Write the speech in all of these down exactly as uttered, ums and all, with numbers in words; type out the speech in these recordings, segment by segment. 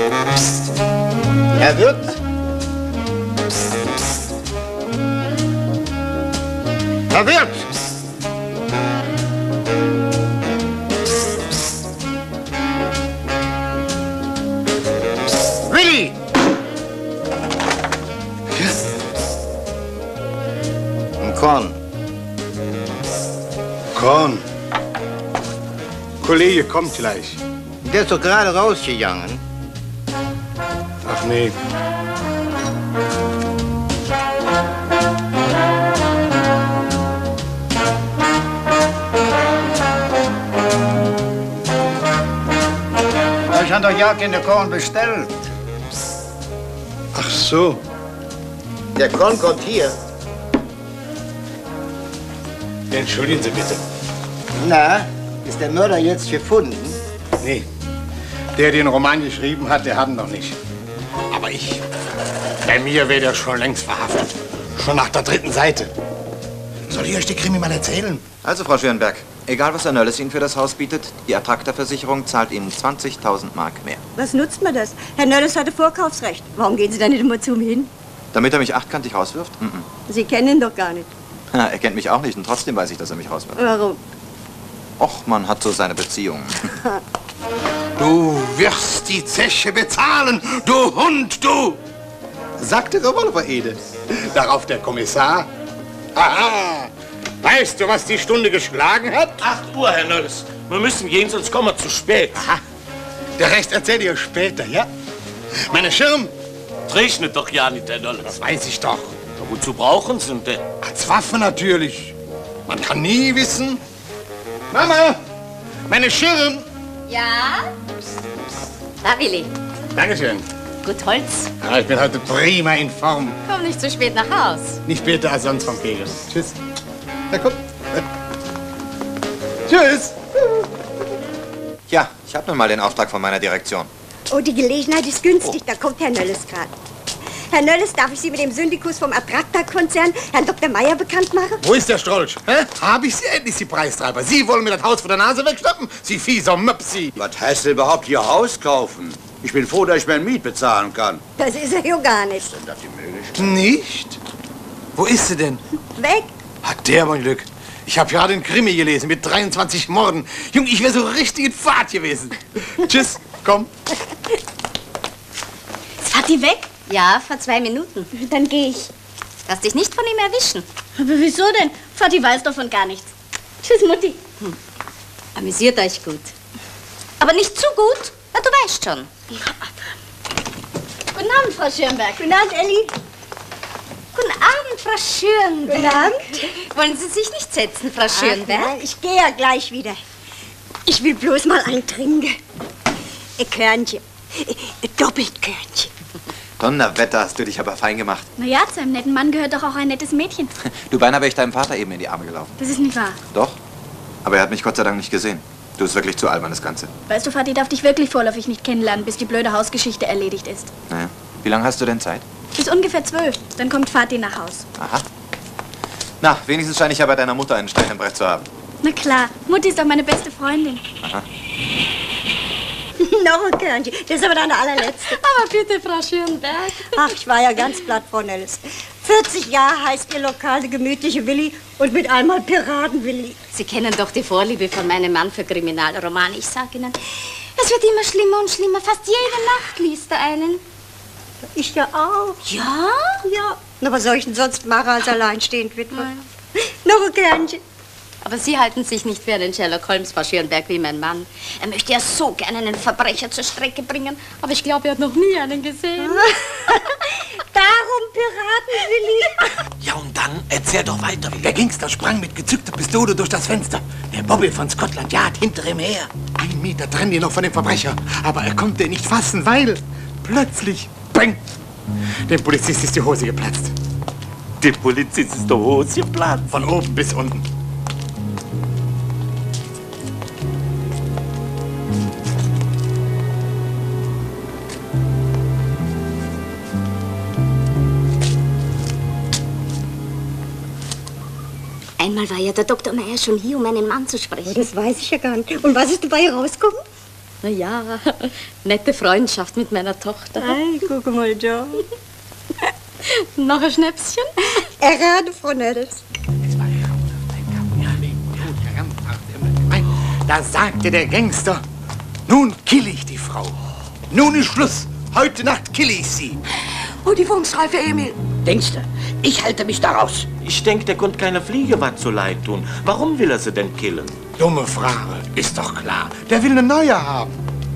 Psst. Herr Wirt. Psst, psst. Herr Wirt. Psst, psst. Psst. Willi. Ein Korn. Korn. Kollege kommt gleich. Der ist doch gerade rausgegangen. Ach nee. Ich habe doch ja keine Korn bestellt. Ach so. Der Korn kommt hier. Entschuldigen Sie bitte. Na, ist der Mörder jetzt gefunden? Nee. Der den Roman geschrieben hat, der hat ihn noch nicht. Aber ich... Bei mir wäre der schon längst verhaftet. Schon nach der dritten Seite. Soll ich euch die Krimi mal erzählen? Also, Frau Schönberg, egal was Herr Nölles Ihnen für das Haus bietet, die Attrakta-Versicherung zahlt Ihnen zwanzigtausend Mark mehr. Was nutzt mir das? Herr Nölles hatte Vorkaufsrecht. Warum gehen Sie dann nicht immer zu ihm hin? Damit er mich achtkantig rauswirft? Mm -mm. Sie kennen ihn doch gar nicht. Er kennt mich auch nicht und trotzdem weiß ich, dass er mich rauswirft. Warum? Och, man hat so seine Beziehungen. Du wirst die Zeche bezahlen, du Hund, du! Sagte Revolver-Ede. Darauf der Kommissar. Aha! Weißt du, was die Stunde geschlagen hat? Acht Uhr, Herr Nölles. Wir müssen gehen, sonst kommen wir zu spät. Aha. Der Rest erzähl ich euch später, ja? Meine Schirm? Regnet doch ja nicht, Herr Nölles. Das weiß ich doch. Ja, wozu brauchen Sie denn? Als Waffe natürlich. Man kann nie wissen. Mama! Meine Schirm! Ja? Da, Willi. Dankeschön. Gut Holz. Ja, ich bin heute prima in Form. Komm nicht zu spät nach Haus. Nicht später als sonst vom Kegel. Tschüss. Na komm. Tschüss. Ja, ich habe nun mal den Auftrag von meiner Direktion. Oh, die Gelegenheit ist günstig. Da kommt Herr Nölles gerade. Herr Nölles, darf ich Sie mit dem Syndikus vom Attrakta-Konzern, Herrn Doktor Meier, bekannt machen? Wo ist der Strolch? Hä? Hab ich Sie endlich, Sie Preistreiber? Sie wollen mir das Haus vor der Nase wegschnappen? Sie fieser Möpsi. Was heißt denn überhaupt hier Haus kaufen? Ich bin froh, dass ich mein Miet bezahlen kann. Das ist er ja gar nicht. Ist denn das die Möglichkeit? Nicht? Wo ist sie denn? Weg? Hat der mein Glück. Ich habe gerade einen Krimi gelesen mit dreiundzwanzig Morden. Junge, ich wäre so richtig in Fahrt gewesen. Tschüss, komm. Ist Vati weg? Ja, vor zwei Minuten. Dann gehe ich. Lass dich nicht von ihm erwischen. Aber wieso denn? Vati weiß davon gar nichts. Tschüss, Mutti. Hm. Amüsiert euch gut. Aber nicht zu gut. Na, du weißt schon. Guten Abend, Frau Schönberg. Guten Abend, Elli. Guten Abend, Frau Schönberg. Guten Abend. Wollen Sie sich nicht setzen, Frau Schönberg? Ach, nein, ich gehe ja gleich wieder. Ich will bloß mal eintrinken. Ein Körnchen. Ein Doppeltkörnchen. Donnerwetter, hast du dich aber fein gemacht. Na ja, zu einem netten Mann gehört doch auch ein nettes Mädchen. Du, beinahe wäre ich deinem Vater eben in die Arme gelaufen. Das ist nicht wahr. Doch, aber er hat mich Gott sei Dank nicht gesehen. Du, ist wirklich zu albern, das Ganze. Weißt du, Vati darf dich wirklich vorläufig nicht kennenlernen, bis die blöde Hausgeschichte erledigt ist. Naja, wie lange hast du denn Zeit? Bis ungefähr zwölf. Dann kommt Vati nach Haus. Aha. Na, wenigstens scheine ich ja bei deiner Mutter einen Stein im Brett zu haben. Na klar, Mutti ist doch meine beste Freundin. Aha. Noch ein Körnchen. Das ist aber dann der allerletzte. Aber bitte, Frau Schönberg. Ach, ich war ja ganz platt, Frau Nölles. vierzig Jahre heißt Ihr Lokal der gemütliche Willi und mit einmal Piraten-Willi. Sie kennen doch die Vorliebe von meinem Mann für Kriminalromane. Ich sag Ihnen, es wird immer schlimmer und schlimmer. Fast jede Nacht liest er einen. Ich ja auch. Ja? Ja. Na, was soll ich denn sonst machen als alleinstehend Witwe? Noch ein Körnchen. Aber Sie halten sich nicht für einen Sherlock Holmes, Frau Schönberg, wie mein Mann. Er möchte ja so gerne einen Verbrecher zur Strecke bringen, aber ich glaube, er hat noch nie einen gesehen. Darum Piraten-Willi. Ja, und dann erzähl doch weiter. Der Gangster sprang mit gezückter Pistole durch das Fenster. Der Bobby von Scotland Yard hinter ihm her. Ein Meter trennt ihn noch von dem Verbrecher. Aber er konnte ihn nicht fassen, weil plötzlich, bang, dem Polizist ist die Hose geplatzt. Dem Polizist ist die Hose geplatzt. Von oben bis unten. Einmal war ja der Doktor Meier schon hier, um einen Mann zu sprechen. Das weiß ich ja gar nicht. Und was ist dabei rausgekommen? Na ja, nette Freundschaft mit meiner Tochter. Ei, guck mal, Joe. Noch ein Schnäpschen? Errate, Frau Nödels. Da sagte der Gangster, nun kill ich die Frau. Nun ist Schluss. Heute Nacht kill ich sie. Oh, die Funkstreife, Emil. Denkst du, ich halte mich da raus? Ich denke, der konnte keine Fliege was zu leid tun. Warum will er sie denn killen? Dumme Frage, ist doch klar. Der will eine neue haben.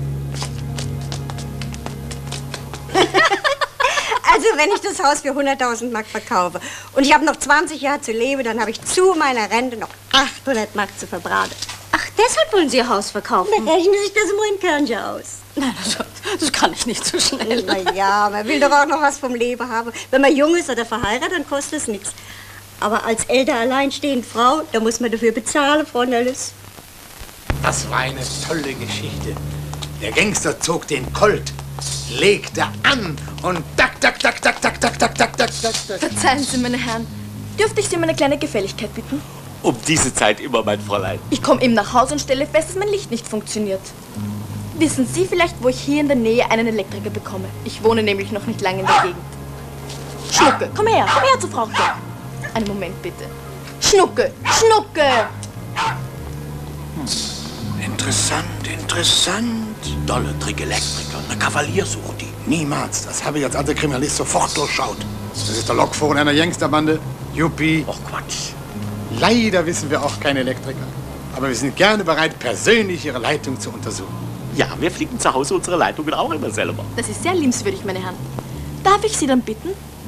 Also, wenn ich das Haus für hunderttausend Mark verkaufe und ich habe noch zwanzig Jahre zu leben, dann habe ich zu meiner Rente noch achthundert Mark zu verbraten. Ach, deshalb wollen Sie Ihr Haus verkaufen? Dann rechnen Sie sich das im Kernchen aus. Nein, das, das kann ich nicht so schnell. Na ja, man will doch auch noch was vom Leben haben. Wenn man jung ist oder verheiratet, dann kostet es nichts. Aber als älter alleinstehende Frau, da muss man dafür bezahlen, Frau Nölles. Das war eine tolle Geschichte. Der Gangster zog den Colt, legte an und tak, tak, tak, tak, tak, tak, tak, tak, tak, tak. Verzeihen Sie, meine Herren. Dürfte ich Sie um eine kleine Gefälligkeit bitten? Um diese Zeit immer, mein Fräulein. Ich komme eben nach Hause und stelle fest, dass mein Licht nicht funktioniert. Wissen Sie vielleicht, wo ich hier in der Nähe einen Elektriker bekomme? Ich wohne nämlich noch nicht lange in der Gegend. Schnucke, komm her, komm her zu Frauchen. Einen Moment, bitte. Schnucke, Schnucke! Hm. Interessant, interessant. Dolle Trick-Elektriker, eine Kavalier sucht die. Niemals, das habe ich als alter Kriminalist sofort durchschaut. Das ist der Lokführer einer Gangsterbande. Juppie. Och, Quatsch. Leider wissen wir auch keine Elektriker. Aber wir sind gerne bereit, persönlich Ihre Leitung zu untersuchen. Ja, wir fliegen zu Hause unsere Leitungen auch immer selber. Das ist sehr liebenswürdig, meine Herren. Darf ich Sie dann bitten?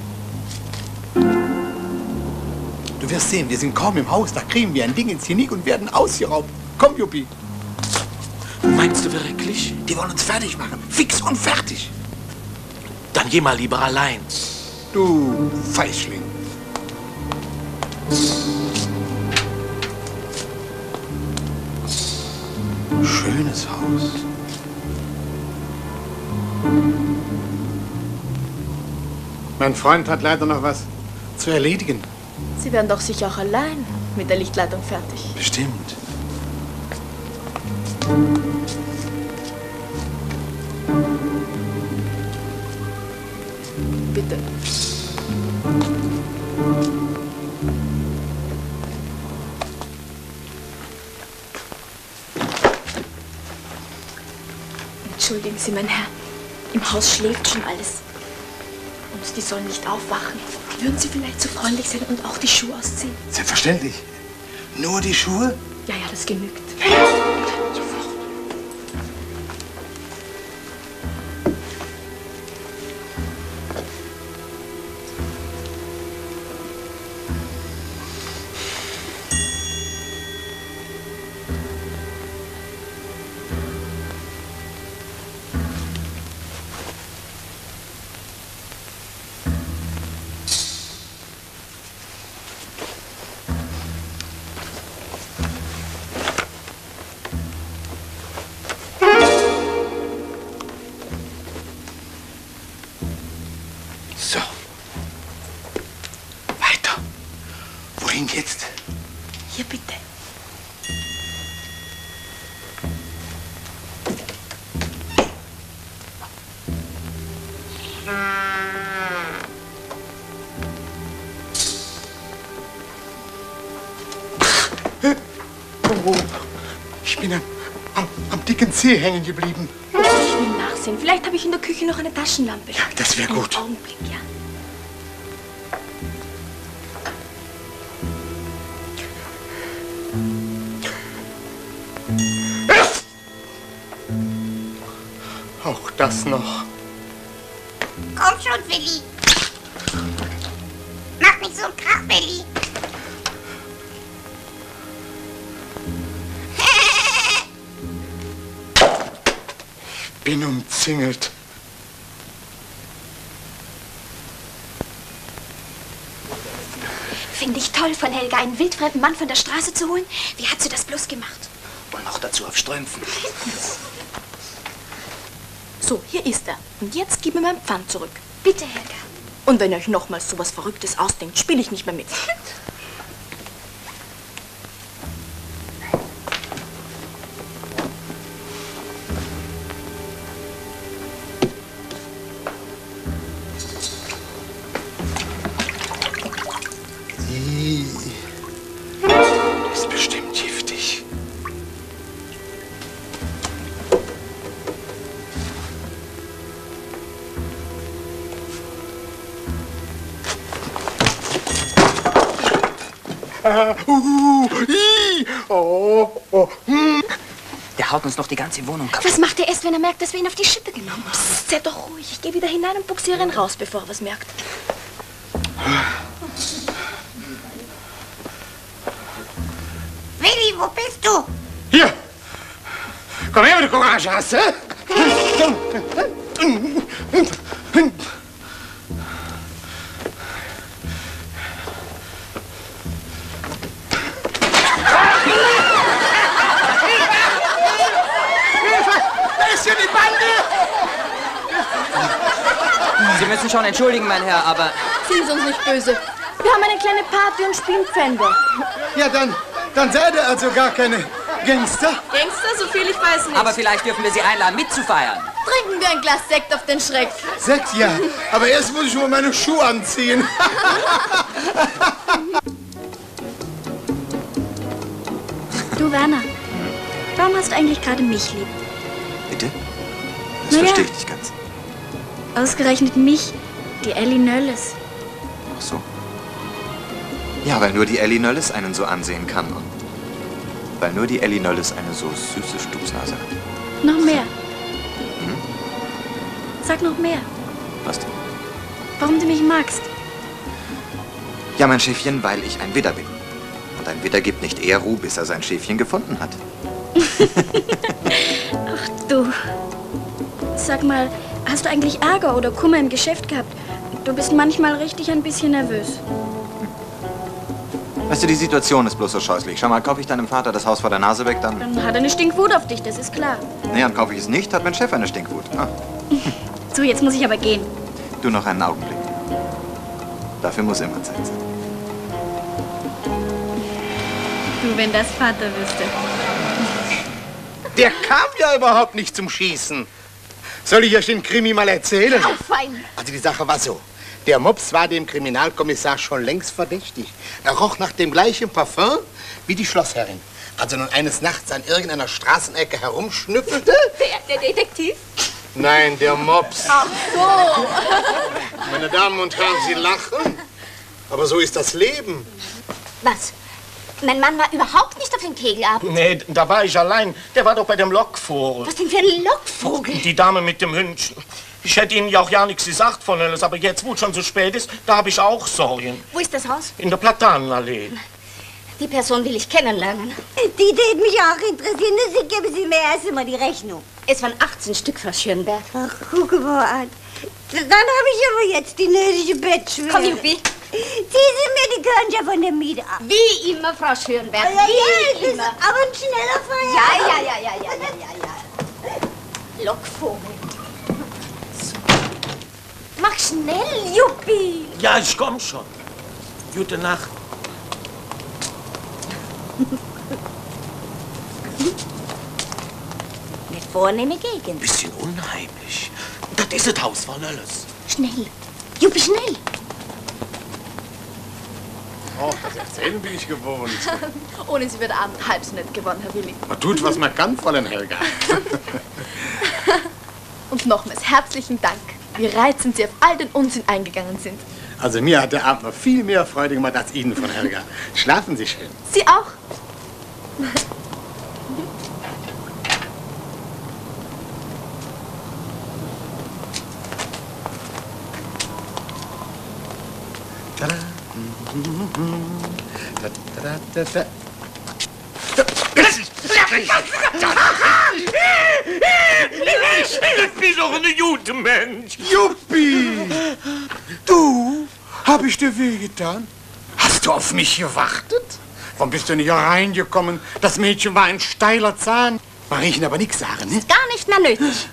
Du wirst sehen, wir sind kaum im Haus, da kriegen wir ein Ding ins Genick und werden ausgeraubt. Komm, Juppie. Meinst du wirklich? Die wollen uns fertig machen. Fix und fertig. Dann geh mal lieber allein. Du Feigling. Schönes Haus. Mein Freund hat leider noch was zu erledigen. Sie werden doch sicher auch allein mit der Lichtleitung fertig. Bestimmt. Bitte. Entschuldigen Sie, mein Herr. Im Haus schläft schon alles. Und die sollen nicht aufwachen. Würden Sie vielleicht so freundlich sein und auch die Schuhe ausziehen? Selbstverständlich. Nur die Schuhe? Ja, ja, das genügt. Sofort. So. Weiter. Wohin jetzt? Hier bitte. Oh, ich bin am, am, am dicken Zeh hängen geblieben. Ich will nachsehen. Vielleicht habe ich in der Küche noch eine Taschenlampe. Ja, das wäre gut. Einen Augenblick, ja. Auch das noch. Komm schon, Willi. Mach nicht so einen Krach, Willi. Bin umzingelt. Finde ich toll von Helga, einen wildfremden Mann von der Straße zu holen. Wie hat sie das bloß gemacht? Und noch dazu auf Strümpfen. So, hier ist er. Und jetzt gib mir mein Pfand zurück. Bitte, Helga. Und wenn ihr euch nochmals so was Verrücktes ausdenkt, spiele ich nicht mehr mit. uh, i, oh, oh, hm. Der haut uns noch die ganze Wohnung kaputt. Was macht er erst, wenn er merkt, dass wir ihn auf die Schippe genommen haben? Psst, sei doch ruhig. Ich gehe wieder hinein und buxiere ihn raus, bevor er was merkt. Willi, wo bist du? Hier! Komm her, wenn du Courage hast, hä? Da ist hier die Bande! Sie müssen schon entschuldigen, mein Herr, aber... Sind Sie uns nicht böse. Wir haben eine kleine Party und spielen Pfänder. Ja, dann, dann seid ihr also gar keine Gangster. Gangster, so viel ich weiß nicht. Aber vielleicht dürfen wir Sie einladen, mitzufeiern. Trinken wir ein Glas Sekt auf den Schreck. Sekt, ja. Aber erst muss ich mal meine Schuhe anziehen. Du, Werner, warum hast du eigentlich gerade mich lieb? Bitte? Das Naja. verstehe ich nicht ganz. Ausgerechnet mich, die Ellie Nölles. Ach so. Ja, weil nur die Ellie Nölles einen so ansehen kann. Und weil nur die Ellie Nölles eine so süße Stupsnase hat. Noch mehr. Hm? Sag noch mehr. Was denn? Warum du mich magst. Ja, mein Schäfchen, weil ich ein Widder bin. Und ein Widder gibt nicht eher Ruhe, bis er sein Schäfchen gefunden hat. Ach du. Sag mal, hast du eigentlich Ärger oder Kummer im Geschäft gehabt? Du bist manchmal richtig ein bisschen nervös. Weißt du, die Situation ist bloß so scheußlich. Schau mal, kaufe ich deinem Vater das Haus vor der Nase weg, dann... Dann hat er eine Stinkwut auf dich, das ist klar. Nee, und kaufe ich es nicht, hat mein Chef eine Stinkwut. Ah. So, jetzt muss ich aber gehen. Du noch einen Augenblick. Dafür muss immer Zeit sein. Du, wenn das Vater wüsste. Der kam ja überhaupt nicht zum Schießen. Soll ich euch den Krimi mal erzählen? Oh, fein. Also die Sache war so. Der Mops war dem Kriminalkommissar schon längst verdächtig. Er roch nach dem gleichen Parfum wie die Schlossherrin. Als er nun eines Nachts an irgendeiner Straßenecke herumschnüffelte... Der, der Detektiv? Nein, der Mops. Ach so. Meine Damen und Herren, Sie lachen. Aber so ist das Leben. Was? Mein Mann war überhaupt nicht auf dem Kegelabend. Nee, da war ich allein. Der war doch bei dem Lockvogel. Was denn für ein Lockvogel? Die Dame mit dem Hündchen. Ich hätte Ihnen ja auch ja nichts gesagt von alles, aber jetzt, wo es schon so spät ist, da habe ich auch Sorgen. Wo ist das Haus? In der Platanenallee. Die Person will ich kennenlernen. Die täte mich auch interessieren. Sie geben Sie mir erst einmal die Rechnung. Es waren achtzehn Stück, Frau Schönberg. Ach, guck mal an. Dann habe ich aber jetzt die nötige Bettschwere. Komm, Juppie. Ziehen Sie mir die Körnchen von der Miete ab. Wie immer, Frau Schönberg. Ja, ja, Wie das immer. ist aber ein schneller Ja, Feierabend. ja, ja, ja, ja, ja, ja, ja. Lockvogel. Mach schnell, Juppie. Ja, ich komm schon. Gute Nacht. Eine vornehme Gegend. Bisschen unheimlich. Das ist das Haus von alles. Schnell. Juppie, schnell. Oh, das Erzählen bin ich gewohnt. Ohne Sie wird der Abend halb so nett geworden, Herr Willi. Man tut, was man kann, Fräulein Helga. Und nochmals herzlichen Dank, wie reizend Sie auf all den Unsinn eingegangen sind. Also mir hat der Abend noch viel mehr Freude gemacht als Ihnen, von Helga. Schlafen Sie schön. Sie auch. Ich bin doch ein guter Mensch. Juppie! Du? Hab ich dir wehgetan? Hast du auf mich gewartet? Warum bist du nicht reingekommen? Das Mädchen war ein steiler Zahn. Mariechen aber nichts sagen, ne? Gar nicht mehr nötig.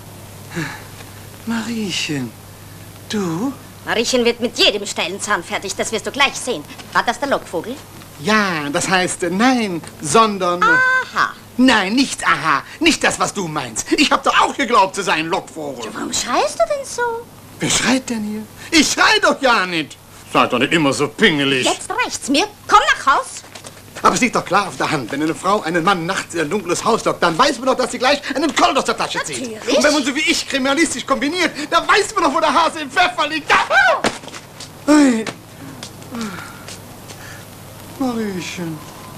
Mariechen, du? Mariechen wird mit jedem steilen Zahn fertig, das wirst du gleich sehen. War das der Lockvogel? Ja, das heißt äh, nein, sondern... Aha. Nein, nicht aha. Nicht das, was du meinst. Ich hab doch auch geglaubt, zu sein Lockvogel. Warum schreist du denn so? Wer schreit denn hier? Ich schrei doch ja nicht. Seid doch nicht immer so pingelig. Jetzt reicht's mir. Komm nach Haus. Aber es liegt doch klar auf der Hand. Wenn eine Frau einen Mann nachts in ein dunkles Haus lockt, dann weiß man doch, dass sie gleich einen Colt aus der Tasche zieht. Natürlich. Und wenn man so wie ich kriminalistisch kombiniert, dann weiß man doch, wo der Hase im Pfeffer liegt. Da! Ui. Mariechen.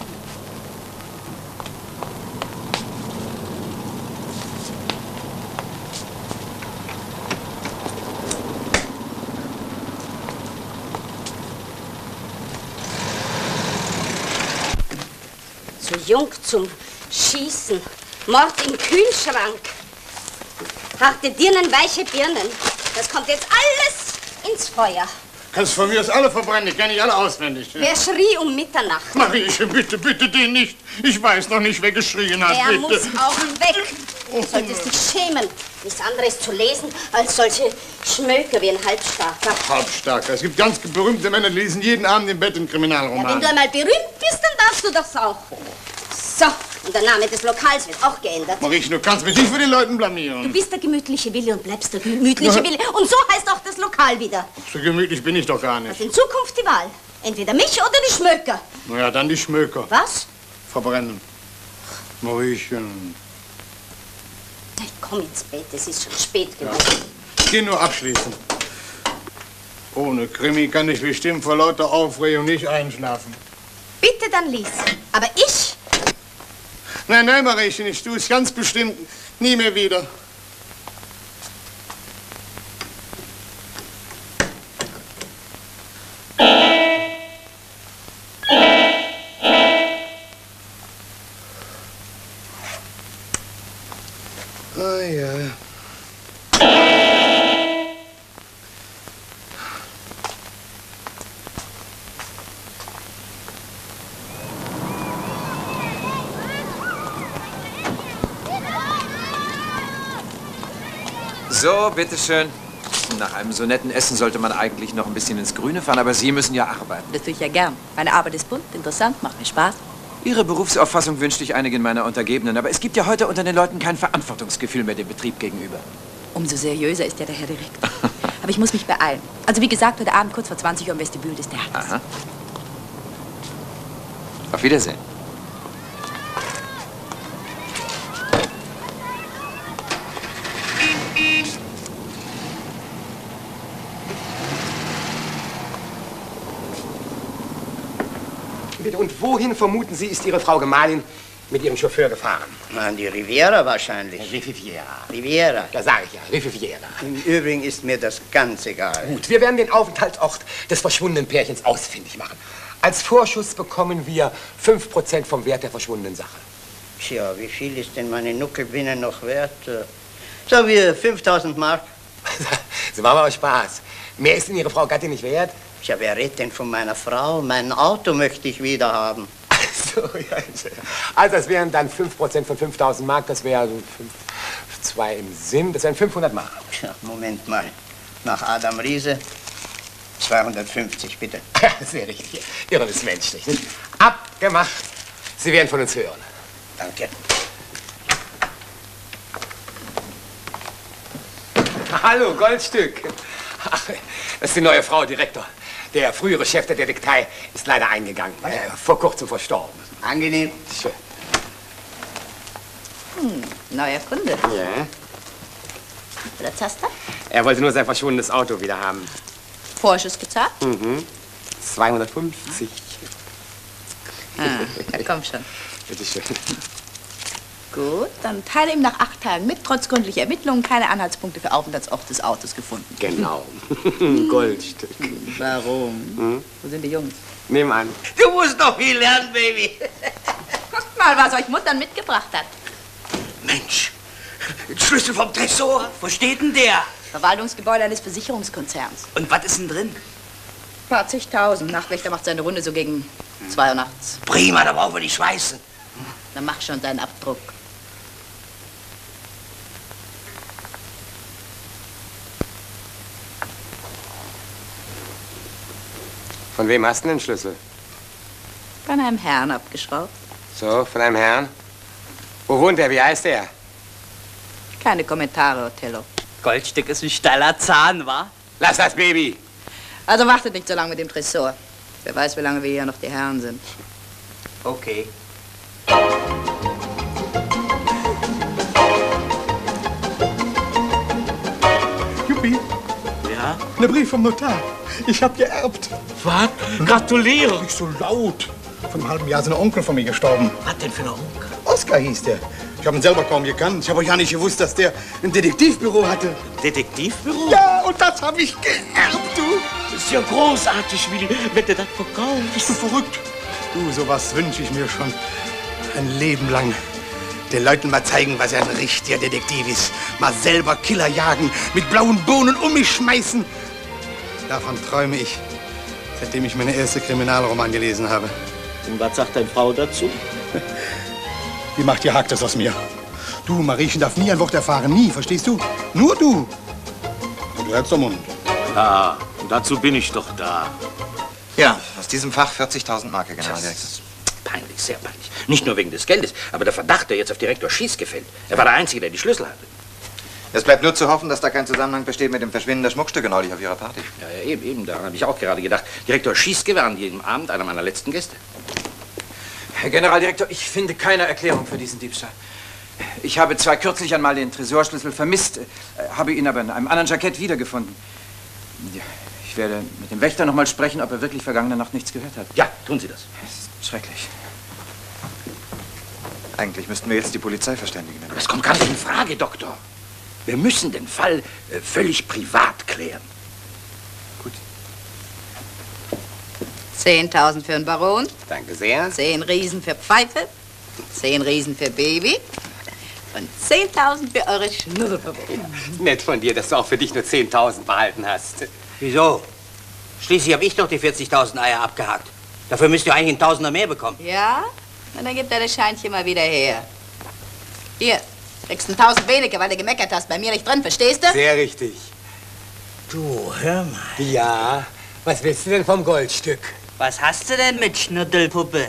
Zu jung zum Schießen. Mord im Kühlschrank. Harte Dirnen, weiche Birnen. Das kommt jetzt alles ins Feuer. Kannst von mir aus alle verbrennen, ich kenne nicht alle auswendig. Wer schrie um Mitternacht? Mariechen, bitte, bitte den nicht. Ich weiß noch nicht, wer geschrien hat, Der bitte. muss auch weg. Du solltest dich schämen, nichts anderes zu lesen, als solche Schmöker wie ein Halbstarker. Halbstarker. Es gibt ganz berühmte Männer, die lesen jeden Abend im Bett einen Kriminalroman. Ja, wenn du einmal berühmt bist, dann darfst du das auch. So, und der Name des Lokals wird auch geändert. Mariechen, du kannst mich nicht für den Leuten blamieren. Du bist der gemütliche Wille und bleibst der gemütliche Ja. Wille. Und so heißt auch das Lokal wieder. So gemütlich bin ich doch gar nicht. Also in Zukunft die Wahl. Entweder mich oder die Schmöker. Na ja, dann die Schmöker. Was? Verbrennen. Mariechen. Ich komm ins Bett, es ist schon spät geworden. Geh nur abschließen. Ohne Krimi kann ich bestimmt vor lauter Aufregung nicht einschlafen. Bitte dann lies. Aber ich? Nein, nein, Mariechen, ich tue es ganz bestimmt nie mehr wieder. Ah ja. So, bitteschön. Nach einem so netten Essen sollte man eigentlich noch ein bisschen ins Grüne fahren, aber Sie müssen ja arbeiten. Das tue ich ja gern. Meine Arbeit ist bunt, interessant, macht mir Spaß. Ihre Berufsauffassung wünschte ich einigen meiner Untergebenen, aber es gibt ja heute unter den Leuten kein Verantwortungsgefühl mehr dem Betrieb gegenüber. Umso seriöser ist ja der Herr Direktor. Aber ich muss mich beeilen. Also wie gesagt, heute Abend kurz vor zwanzig Uhr im Vestibül des Theaters. Aha. Auf Wiedersehen. Und wohin, vermuten Sie, ist Ihre Frau Gemahlin mit Ihrem Chauffeur gefahren? An die Riviera wahrscheinlich. Riviera. Riviera. Da sage ich ja, Riviera. Im Übrigen ist mir das ganz egal. Gut, wir werden den Aufenthaltsort des verschwundenen Pärchens ausfindig machen. Als Vorschuss bekommen wir fünf Prozent vom Wert der verschwundenen Sache. Tja, wie viel ist denn meine Nuckelbinne noch wert? Sagen wir fünftausend Mark. So machen wir auch Spaß. Mehr ist denn Ihre Frau Gattin nicht wert? Tja, wer redet denn von meiner Frau? Mein Auto möchte ich wieder haben. So, ja, also das wären dann fünf Prozent von fünftausend Mark, das wäre also fünf, zwei im Sinn, das wären fünfhundert Mark. Tja, Moment mal. Nach Adam Riese zweihundertfünfzig, bitte. Ja, sehr richtig. Irren ist menschlich. Nicht? Abgemacht. Sie werden von uns hören. Danke. Hallo, Goldstück. Ach, das ist die neue Frau, Direktor. Der frühere Chef der Detektei ist leider eingegangen. Äh, vor kurzem verstorben. Angenehm. Schön. Hm, neuer Kunde. Ja. Was hast du? Er wollte nur sein verschwundenes Auto wieder haben. Vorschuss gezahlt? Mhm. zweihundertfünfzig. Ah, ja, komm schon. Bitte schön. Gut, dann teile ihm nach acht Tagen mit. Trotz gründlicher Ermittlungen keine Anhaltspunkte für Aufenthaltsort des Autos gefunden. Genau. Goldstück. Warum? Hm? Wo sind die Jungs? Nebenan. Du musst doch viel lernen, Baby. Guckt mal, was euch Muttern mitgebracht hat. Mensch, Schlüssel vom Tresor. Wo steht denn der? Verwaltungsgebäude eines Versicherungskonzerns. Und was ist denn drin? Paar zigtausend. Nachtwächter macht seine Runde so gegen zwei Uhr nachts. Prima, da brauchen wir nicht schweißen. Dann mach schon deinen Abdruck. Von wem hast du denn den Schlüssel? Von einem Herrn abgeschraubt. So, von einem Herrn. Wo wohnt er? Wie heißt er? Keine Kommentare, Othello. Goldstück ist ein steiler Zahn, wa? Lass das, Baby. Also wartet nicht so lange mit dem Tresor. Wer weiß, wie lange wir hier noch die Herren sind. Okay. Juppie. Ja? Der Brief vom Notar. Ich hab geerbt. Was? Gratuliere. Nicht so laut. Vor einem halben Jahr ist ein Onkel von mir gestorben. Was denn für ein Onkel? Oskar hieß der. Ich habe ihn selber kaum gekannt. Ich habe auch ja nicht gewusst, dass der ein Detektivbüro hatte. Detektivbüro? Ja, und das habe ich geerbt, du. Das ist ja großartig, Willi, wenn du das verkaufst. Bist du verrückt? Du, sowas wünsche ich mir schon ein Leben lang. Den Leuten mal zeigen, was ein richtiger Detektiv ist. Mal selber Killer jagen, mit blauen Bohnen um mich schmeißen. Davon träume ich, seitdem ich meine erste Kriminalroman gelesen habe. Und was sagt deine Frau dazu? Die macht ihr Hacktes aus mir. Du, Mariechen, darf nie ein Wort erfahren. Nie, verstehst du? Nur du. Und du hältst den Mund. Ja, und dazu bin ich doch da. Ja, aus diesem Fach vierzigtausend Mark, Generaldirektor. Peinlich, sehr peinlich. Nicht nur wegen des Geldes, aber der Verdacht, der jetzt auf Direktor Schiess gefällt. Er war der Einzige, der die Schlüssel hatte. Es bleibt nur zu hoffen, dass da kein Zusammenhang besteht mit dem Verschwinden der Schmuckstücke neulich auf Ihrer Party. Ja, ja eben, eben, daran habe ich auch gerade gedacht. Direktor Schießke war an jedem Abend einer meiner letzten Gäste. Herr Generaldirektor, ich finde keine Erklärung für diesen Diebstahl. Ich habe zwar kürzlich einmal den Tresorschlüssel vermisst, äh, habe ihn aber in einem anderen Jackett wiedergefunden. Ja, ich werde mit dem Wächter noch mal sprechen, ob er wirklich vergangene Nacht nichts gehört hat. Ja, tun Sie das. Das ist schrecklich. Eigentlich müssten wir jetzt die Polizei verständigen. Das kommt gar nicht in Frage, Doktor. Wir müssen den Fall äh, völlig privat klären. Gut. zehntausend für den Baron. Danke sehr. zehn Riesen für Pfeife. zehn Riesen für Baby. Und zehntausend für eure Schnurrverbot. Nett von dir, dass du auch für dich nur zehntausend behalten hast. Wieso? Schließlich habe ich doch die vierzigtausend Eier abgehakt. Dafür müsst ihr eigentlich einen Tausender mehr bekommen. Ja? Na, dann gibt er das Scheinchen mal wieder her. Hier, kriegst ein tausend weniger, weil du gemeckert hast. Bei mir nicht drin, verstehst du? Sehr richtig. Du, hör mal. Ja, was willst du denn vom Goldstück? Was hast du denn mit Schnuddelpuppe?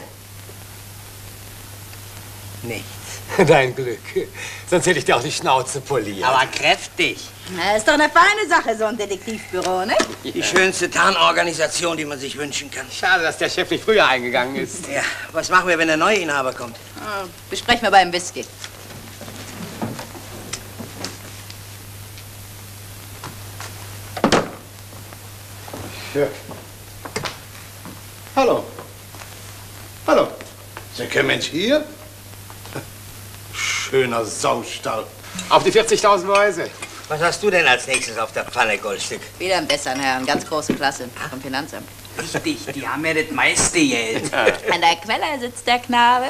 Nichts. Dein Glück. Sonst hätte ich dir auch die Schnauze poliert. Aber kräftig. Na, ist doch eine feine Sache, so ein Detektivbüro, ne? Die schönste Tarnorganisation, die man sich wünschen kann. Schade, dass der Chef nicht früher eingegangen ist. Ja, was machen wir, wenn der neue Inhaber kommt? Oh, besprechen wir beim Whisky. Ja. Hallo. Hallo. Ist kein Mensch hier? Schöner Saustall. Auf die vierzigtausend Weise. Was hast du denn als nächstes auf der Pfanne, Goldstück? Wieder ein besseren Herrn, ganz große Klasse vom Finanzamt. Richtig, die haben ja das meiste Geld. An der Quelle sitzt der Knabe.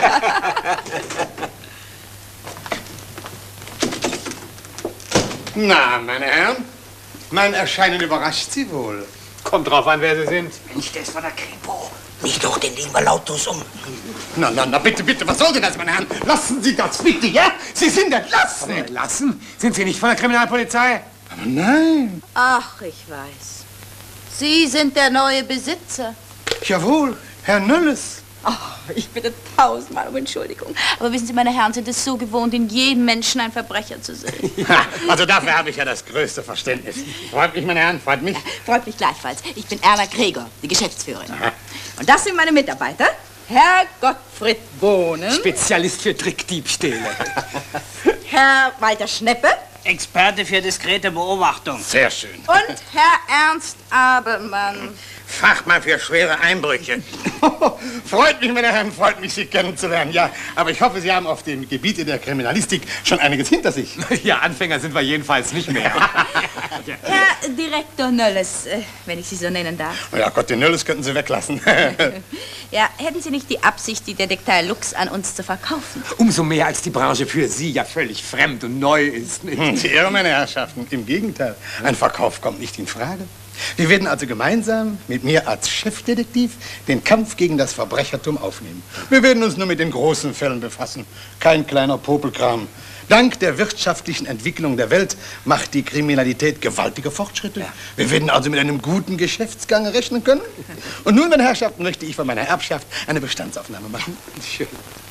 Na, meine Herren, mein Erscheinen überrascht Sie wohl. Kommt drauf an, wer Sie sind. Mensch, das war der Kripo. Nicht doch, den legen wir lautlos um. Na, na, na, bitte, bitte, was soll denn das, meine Herren? Lassen Sie das bitte, ja? Sie sind entlassen. Entlassen? Sind Sie nicht von der Kriminalpolizei? Aber nein. Ach, ich weiß. Sie sind der neue Besitzer. Jawohl, Herr Nölles. Oh, ich bitte tausendmal um Entschuldigung. Aber wissen Sie, meine Herren sind es so gewohnt, in jedem Menschen einen Verbrecher zu sehen. Ha, also dafür habe ich ja das größte Verständnis. Freut mich, meine Herren, freut mich. Freut mich gleichfalls. Ich bin Erna Gregor, die Geschäftsführerin. Aha. Und das sind meine Mitarbeiter. Herr Gottfried Bohnen. Spezialist für Trickdiebstähle. Herr Walter Schneppe. Experte für diskrete Beobachtung. Sehr schön. Und Herr Ernst Abelmann. Fachmann für schwere Einbrüche. Freut mich, meine Herren, freut mich, Sie kennenzulernen. Ja, aber ich hoffe, Sie haben auf dem Gebiet der Kriminalistik schon einiges hinter sich. Ja, Anfänger sind wir jedenfalls nicht mehr. Herr Direktor Nölles, äh, wenn ich Sie so nennen darf. Ja Gott, den Nölles könnten Sie weglassen. Ja, hätten Sie nicht die Absicht, die Detektei Lux an uns zu verkaufen? Umso mehr, als die Branche für Sie ja völlig fremd und neu ist. Nicht? Sie irren, meine Herrschaften. Im Gegenteil, ein Verkauf kommt nicht in Frage. Wir werden also gemeinsam mit mir als Chefdetektiv den Kampf gegen das Verbrechertum aufnehmen. Wir werden uns nur mit den großen Fällen befassen. Kein kleiner Popelkram. Dank der wirtschaftlichen Entwicklung der Welt macht die Kriminalität gewaltige Fortschritte. Ja. Wir werden also mit einem guten Geschäftsgang rechnen können. Und nun, meine Herrschaften, möchte ich von meiner Erbschaft eine Bestandsaufnahme machen. Schön.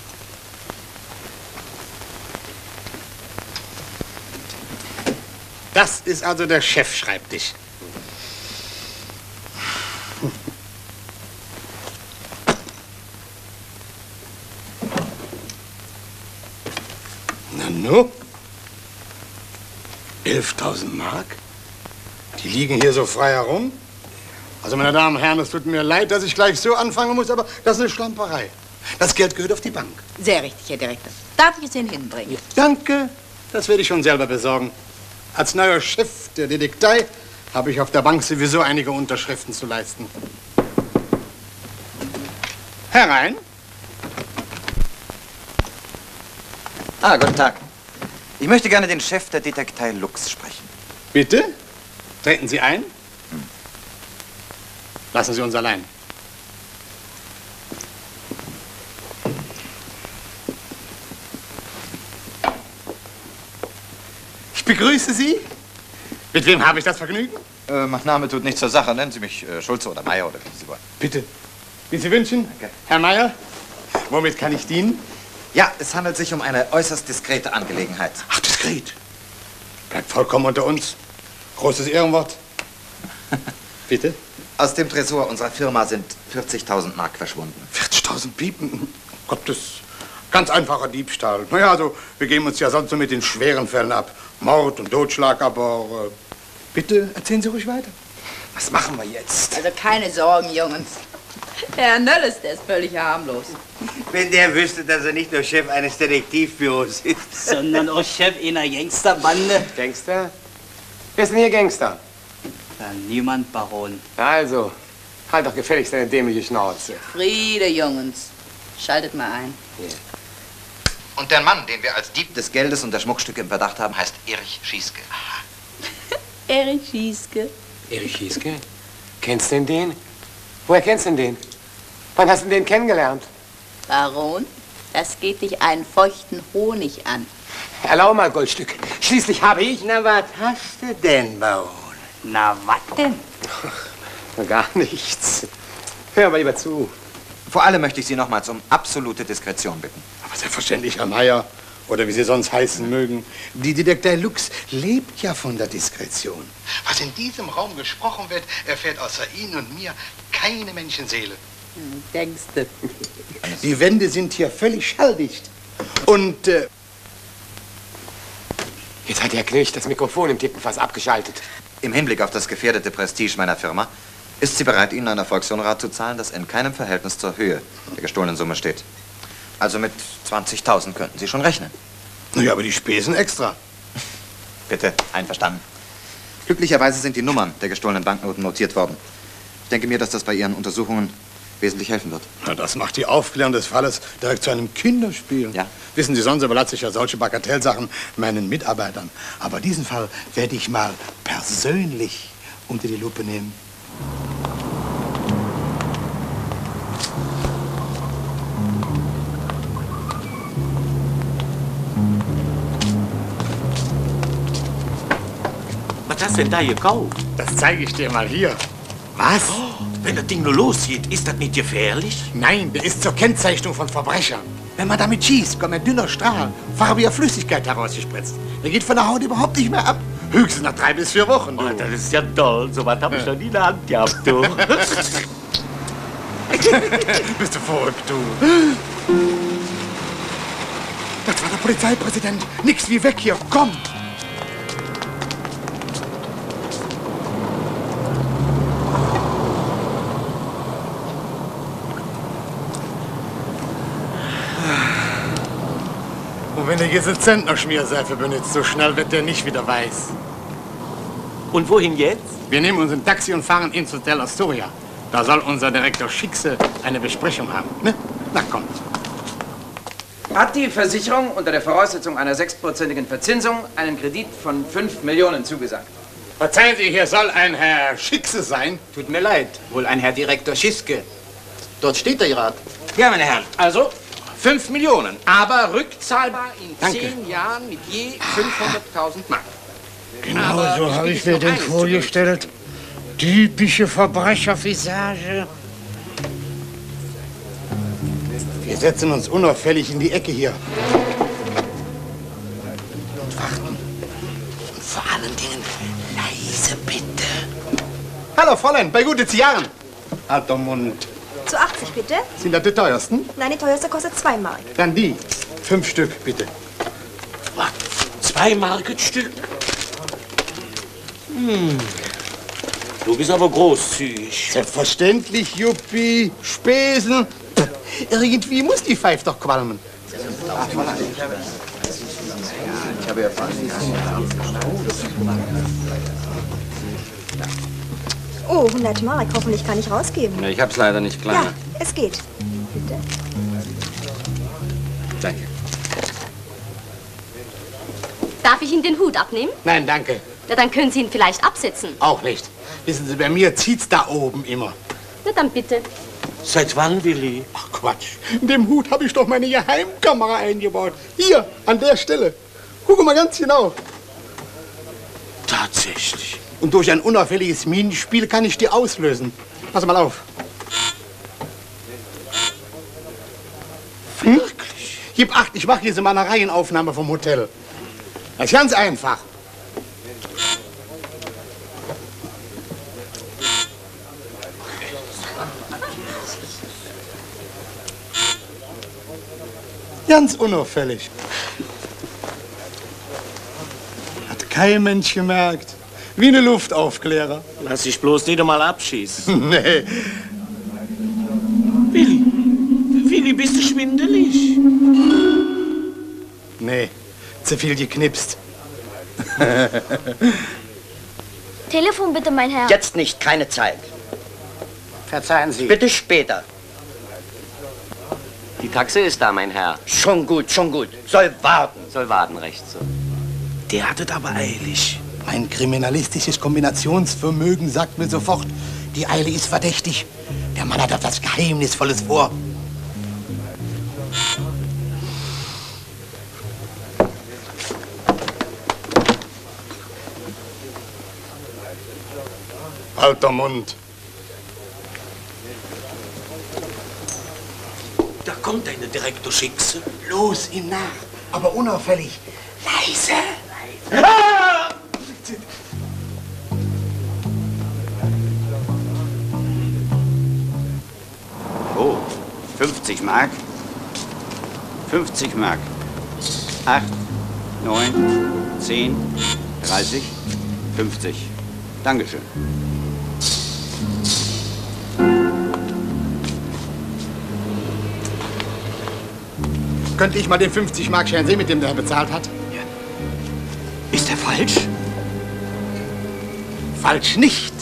Das ist also der Chefschreibtisch. Na nu? elftausend Mark? Die liegen hier so frei herum? Also, meine Damen und Herren, es tut mir leid, dass ich gleich so anfangen muss, aber das ist eine Schlamperei. Das Geld gehört auf die Bank. Sehr richtig, Herr Direktor. Darf ich es Ihnen hinbringen? Danke, das werde ich schon selber besorgen. Als neuer Chef der Detektei habe ich auf der Bank sowieso einige Unterschriften zu leisten. Herein. Ah, guten Tag. Ich möchte gerne den Chef der Detektei Lux sprechen. Bitte? Treten Sie ein. Hm. Lassen Sie uns allein. Ich begrüße Sie. Mit wem habe ich das Vergnügen? Äh, mein Name tut nichts zur Sache. Nennen Sie mich äh, Schulze oder Meier oder wie Sie wollen. Bitte. Wie Sie wünschen. Danke. Herr Meier, womit kann ich dienen? Ja, es handelt sich um eine äußerst diskrete Angelegenheit. Ach, diskret. Bleibt vollkommen unter uns. Großes Ehrenwort. Bitte? Aus dem Tresor unserer Firma sind vierzigtausend Mark verschwunden. vierzigtausend Piepen? Gott, das ist ganz einfacher Diebstahl. Naja, also, wir geben uns ja sonst so mit den schweren Fällen ab. Mord und Totschlag, aber... Äh, bitte, erzählen Sie ruhig weiter. Was machen wir jetzt? Also keine Sorgen, Jungs. Herr Nölles, der ist völlig harmlos. Wenn der wüsste, dass er nicht nur Chef eines Detektivbüros ist. Sondern auch Chef einer Gangsterbande. Gangster? Wer ist denn hier Gangster? Ja, niemand, Baron. Also, halt doch gefälligst deine dämliche Schnauze. Friede, Jungs. Schaltet mal ein. Hier. Und der Mann, den wir als Dieb des Geldes und der Schmuckstücke im Verdacht haben, heißt Erich Schieske. Erich Schieske. Erich Schieske? Kennst du denn den? Woher kennst du denn den? Wann hast du den kennengelernt? Baron, das geht dich einen feuchten Honig an. Erlaube mal, Goldstück. Schließlich habe ich... Na, was hast du denn, Baron? Na, was denn? Ach, gar nichts. Hör aber lieber zu. Vor allem möchte ich Sie nochmals um absolute Diskretion bitten. Aber selbstverständlich, Herr Meier, oder wie Sie sonst heißen mögen. Die Detektei Lux lebt ja von der Diskretion. Was in diesem Raum gesprochen wird, erfährt außer Ihnen und mir keine Menschenseele. Hm, denkst du? Die Wände sind hier völlig schalldicht. Und, äh... Jetzt hat Herr Knecht das Mikrofon im Tippenfass abgeschaltet. Im Hinblick auf das gefährdete Prestige meiner Firma ist sie bereit, Ihnen ein Erfolgshonorar zu zahlen, das in keinem Verhältnis zur Höhe der gestohlenen Summe steht. Also mit zwanzigtausend könnten Sie schon rechnen. Naja, aber die Spesen extra. Bitte, einverstanden. Glücklicherweise sind die Nummern der gestohlenen Banknoten notiert worden. Ich denke mir, dass das bei Ihren Untersuchungen wesentlich helfen wird. Na, das macht die Aufklärung des Falles direkt zu einem Kinderspiel. Ja. Wissen Sie, sonst überlasse ich ja solche Bagatellsachen meinen Mitarbeitern. Aber diesen Fall werde ich mal persönlich unter die Lupe nehmen. Was hast du denn da gekauft? Das zeige ich dir mal hier. Was? Oh, wenn das Ding nur losgeht, ist das nicht gefährlich? Nein, der ist zur Kennzeichnung von Verbrechern. Wenn man damit schießt, kommt ein dünner Strahl, farbiger Flüssigkeit herausgespritzt. Der geht von der Haut überhaupt nicht mehr ab. Höchstens nach drei bis vier Wochen. Du. Oh, das ist ja toll. So was habe ich noch nie in der Hand gehabt, du. Bist du verrückt, du. Das war der Polizeipräsident. Nix wie weg hier. Komm. Und wenn er diese Zentner-Schmierseife benutzt, so schnell wird der nicht wieder weiß. Und wohin jetzt? Wir nehmen uns ein Taxi und fahren ins Hotel Astoria. Da soll unser Direktor Schickse eine Besprechung haben. Ne? Na, kommt. Hat die Versicherung unter der Voraussetzung einer sechsprozentigen Verzinsung einen Kredit von fünf Millionen zugesagt? Verzeihen Sie, hier soll ein Herr Schickse sein. Tut mir leid, wohl ein Herr Direktor Schiske. Dort steht er gerade. Ja, meine Herren, also fünf Millionen, aber rückzahlbar in Danke. zehn Jahren mit je fünfhunderttausend Mark. Genau so habe ich mir den vorgestellt. Typische Verbrechervisage. Wir setzen uns unauffällig in die Ecke hier. Und warten. Und vor allen Dingen leise, bitte. Hallo, Fräulein, bei gute Zigarren. Halt den Mund. Zu achtzig bitte. Sind das die teuersten? Nein, die teuerste kostet zwei Mark. Dann die. Fünf Stück, bitte. Was? Zwei Mark das Stück? Hm. Du bist aber großzügig. Selbstverständlich, Juppie. Spesen. Pff, irgendwie muss die Pfeife doch qualmen. Ich habe ja Oh, hundert Mark. Hoffentlich kann ich rausgeben. Na, ich hab's leider nicht, Kleiner. Ja, es geht. Bitte. Danke. Darf ich Ihnen den Hut abnehmen? Nein, danke. Na, dann können Sie ihn vielleicht absetzen. Auch nicht. Wissen Sie, bei mir zieht's da oben immer. Na, dann bitte. Seit wann, Willi? Ach, Quatsch. In dem Hut habe ich doch meine Geheimkamera eingebaut. Hier, an der Stelle. Guck mal ganz genau. Tatsächlich. Und durch ein unauffälliges Minenspiel kann ich die auslösen. Pass mal auf. Hm? Wirklich? Gib acht, ich mache diese Malereienaufnahme vom Hotel. Das ist ganz einfach. Ganz unauffällig. Hat kein Mensch gemerkt. Wie eine Luftaufklärer. Lass dich bloß nicht einmal abschießen. Nee. Willi, Willi, bist du schwindelig? Nee, zu viel geknipst. Telefon bitte, mein Herr. Jetzt nicht, keine Zeit. Verzeihen Sie. Bitte später. Die Taxe ist da, mein Herr. Schon gut, schon gut. Soll warten. Soll warten, recht so. Der hat es aber eilig. Mein kriminalistisches Kombinationsvermögen sagt mir sofort, die Eile ist verdächtig. Der Mann hat etwas Geheimnisvolles vor. Alter Mund. Da kommt eine Direktor Schickse. Los, ihm nach, aber unauffällig. Leise. Leise. Ah! Oh, fünfzig Mark. fünfzig Mark. acht, neun, zehn, dreißig, fünfzig. Dankeschön. Könnte ich mal den fünfzig Mark Schein sehen, mit dem der bezahlt hat? Ja. Ist der falsch? Falsch nicht.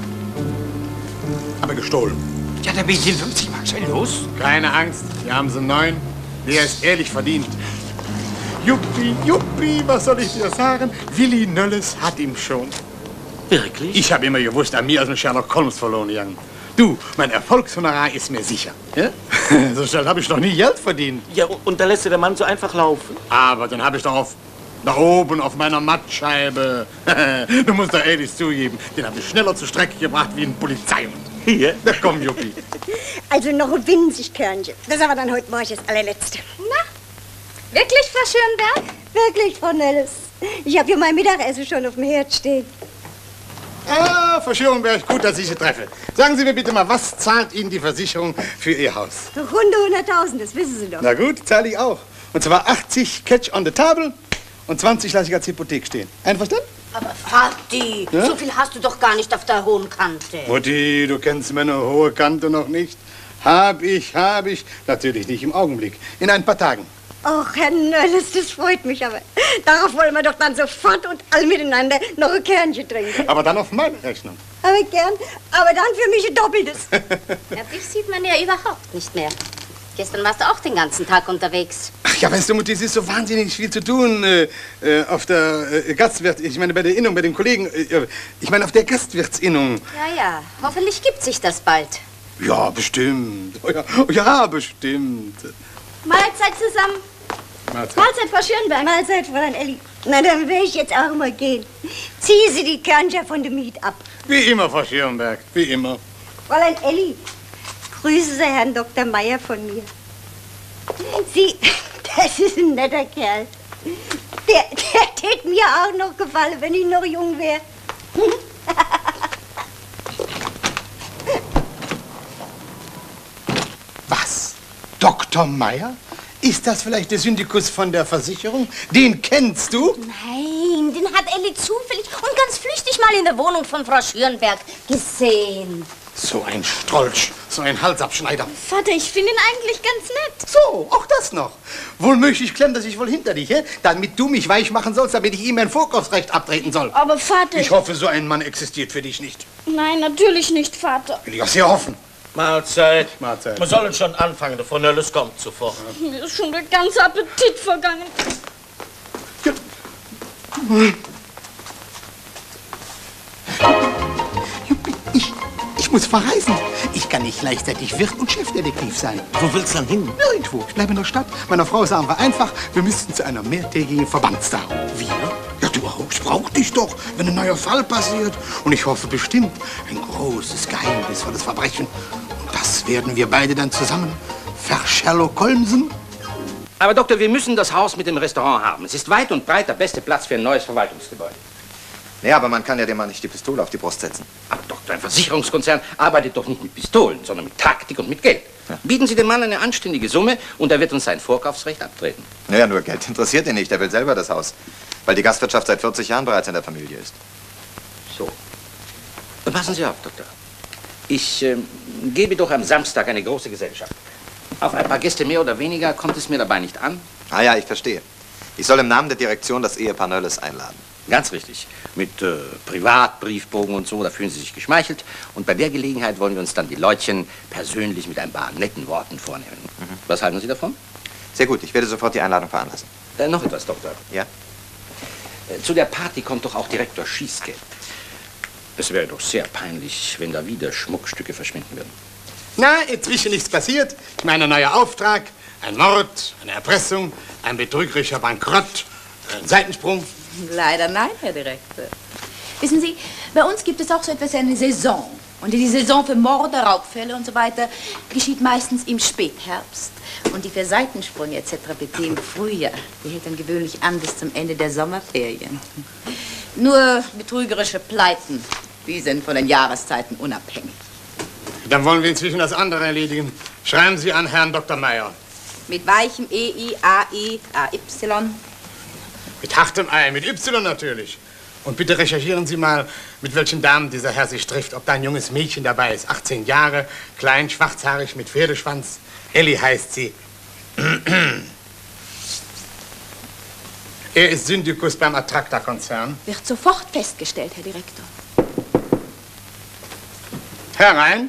Aber gestohlen. Ja, dann bin ich den fünfzig Mark Schein los. Keine Angst, wir haben sie neun. Der ist ehrlich verdient. Juppie, Juppie, was soll ich dir sagen? Willi Nölles hat ihn schon. Wirklich? Ich habe immer gewusst, an mir aus dem Sherlock Holmes verloren gegangen. Du, mein Erfolgshonorar ist mir sicher. Ja? So schnell habe ich noch nie Geld verdient. Ja, und da lässt der Mann so einfach laufen. Aber dann habe ich doch auf, da oben auf meiner Mattscheibe, du musst doch ehrlich zugeben, den habe ich schneller zur Strecke gebracht wie ein Polizeihund. Hier? Na komm, Juppie. Also noch ein winzig Körnchen. Das ist aber dann heute Morgen das allerletzte. Na, wirklich, Frau Schönberg? Wirklich, Frau Nelles. Ich habe hier mein Mittagessen schon auf dem Herd stehen. Ah, Frau Schönberg, gut, dass ich Sie treffe. Sagen Sie mir bitte mal, was zahlt Ihnen die Versicherung für Ihr Haus? Doch Hunde hunderttausend, das wissen Sie doch. Na gut, zahle ich auch. Und zwar achtzig Catch on the table und zwanzig lasse ich als Hypothek stehen. Einverstanden? Aber Vati, ja? so viel hast du doch gar nicht auf der hohen Kante. Mutti, du kennst meine hohe Kante noch nicht. Hab ich, hab ich. Natürlich nicht im Augenblick. In ein paar Tagen. Ach, Herr Nölles, das freut mich aber. Darauf wollen wir doch dann sofort und alle miteinander noch ein Kernchen trinken. Aber dann auf meine Rechnung. Aber gern, aber dann für mich ein Doppeltes. Ja, dich sieht man ja überhaupt nicht mehr. Gestern warst du auch den ganzen Tag unterwegs. Ach ja, weißt du, Mutti, es ist so wahnsinnig viel zu tun äh, äh, auf der äh, Gastwirt... Ich meine, bei der Innung, bei den Kollegen... Äh, ich meine, auf der Gastwirtsinnung. Ja, ja, hoffentlich gibt sich das bald. Ja, bestimmt. Oh ja, oh ja, bestimmt. Mahlzeit zusammen. Mahlzeit. Mahlzeit, Frau Schönberg. Mahlzeit, Fräulein Elli. Na, dann will ich jetzt auch mal gehen. Ziehen Sie die Körnchen von dem Miet ab. Wie immer, Frau Schönberg, wie immer. Fräulein Elli, grüßen Sie Herrn Doktor Meier von mir. Sie, das ist ein netter Kerl. Der, der täte mir auch noch gefallen, wenn ich noch jung wäre. Was? Doktor Meier? Ist das vielleicht der Syndikus von der Versicherung? Den kennst du? Nein, den hat Elli zufällig und ganz flüchtig mal in der Wohnung von Frau Schürenberg gesehen. So ein Strolch, so ein Halsabschneider. Vater, ich finde ihn eigentlich ganz nett. So, auch das noch. Wohl möglich klemmt er sich wohl hinter dich, he? Damit du mich weich machen sollst, damit ich ihm mein Vorkaufsrecht abtreten soll. Aber Vater... Ich hoffe, so ein Mann existiert für dich nicht. Nein, natürlich nicht, Vater. Will ich auch sehr hoffen. Mahlzeit. Mahlzeit. Wir sollen schon anfangen, der Frau Nölles kommt sofort. Mir ist schon der ganze Appetit vergangen. Ich, ich muss verreisen. Ich kann nicht gleichzeitig Wirt und Chefdetektiv sein. Wo willst du dann hin? Nirgendwo. Ich bleibe in der Stadt. Meiner Frau sagen wir einfach, wir müssten zu einer mehrtägigen Verbandstagung. Wir? Ja, du auch. Ich brauch dich doch, wenn ein neuer Fall passiert. Und ich hoffe bestimmt, ein großes, geheimnisvolles Verbrechen. Und das werden wir beide dann zusammen ver-Sherlock Holmesen. Aber Doktor, wir müssen das Haus mit dem Restaurant haben. Es ist weit und breit der beste Platz für ein neues Verwaltungsgebäude. Ja, aber man kann ja dem Mann nicht die Pistole auf die Brust setzen. Aber Doktor, ein Versicherungskonzern arbeitet doch nicht mit Pistolen, sondern mit Taktik und mit Geld. Ja. Bieten Sie dem Mann eine anständige Summe und er wird uns sein Vorkaufsrecht abtreten. Naja, nur Geld interessiert ihn nicht. Er will selber das Haus. Weil die Gastwirtschaft seit vierzig Jahren bereits in der Familie ist. So. Passen Sie auf, Doktor. Ich äh, gebe doch am Samstag eine große Gesellschaft. Auf ein paar Gäste mehr oder weniger kommt es mir dabei nicht an. Ah ja, ich verstehe. Ich soll im Namen der Direktion das Ehepaar Nölles einladen. Ganz richtig. Mit äh, Privatbriefbogen und so, da fühlen Sie sich geschmeichelt. Und bei der Gelegenheit wollen wir uns dann die Leutchen persönlich mit ein paar netten Worten vornehmen. Mhm. Was halten Sie davon? Sehr gut, ich werde sofort die Einladung veranlassen. Äh, noch etwas, Doktor. Ja? Äh, zu der Party kommt doch auch Direktor Schieske. Es wäre doch sehr peinlich, wenn da wieder Schmuckstücke verschwinden würden. Na, inzwischen nichts passiert. Ich meine, ein neuer Auftrag, ein Mord, eine Erpressung, ein betrügerischer Bankrott, ein Seitensprung. Leider nein, Herr Direktor. Wissen Sie, bei uns gibt es auch so etwas wie eine Saison. Und die Saison für Morde, Raubfälle und so weiter geschieht meistens im Spätherbst. Und die für Seitensprünge et cetera pp. Im Frühjahr. Die hält dann gewöhnlich an bis zum Ende der Sommerferien. Nur betrügerische Pleiten, die sind von den Jahreszeiten unabhängig. Dann wollen wir inzwischen das andere erledigen. Schreiben Sie an Herrn Doktor Meyer. Mit weichem E I A I A Y. Mit hartem Ei, mit Y natürlich. Und bitte recherchieren Sie mal, mit welchen Damen dieser Herr sich trifft. Ob da ein junges Mädchen dabei ist. achtzehn Jahre, klein, schwarzhaarig, mit Pferdeschwanz. Ellie heißt sie. Er ist Syndikus beim Attracta-Konzern. Wird sofort festgestellt, Herr Direktor. Herein.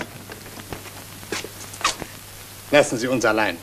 Lassen Sie uns allein.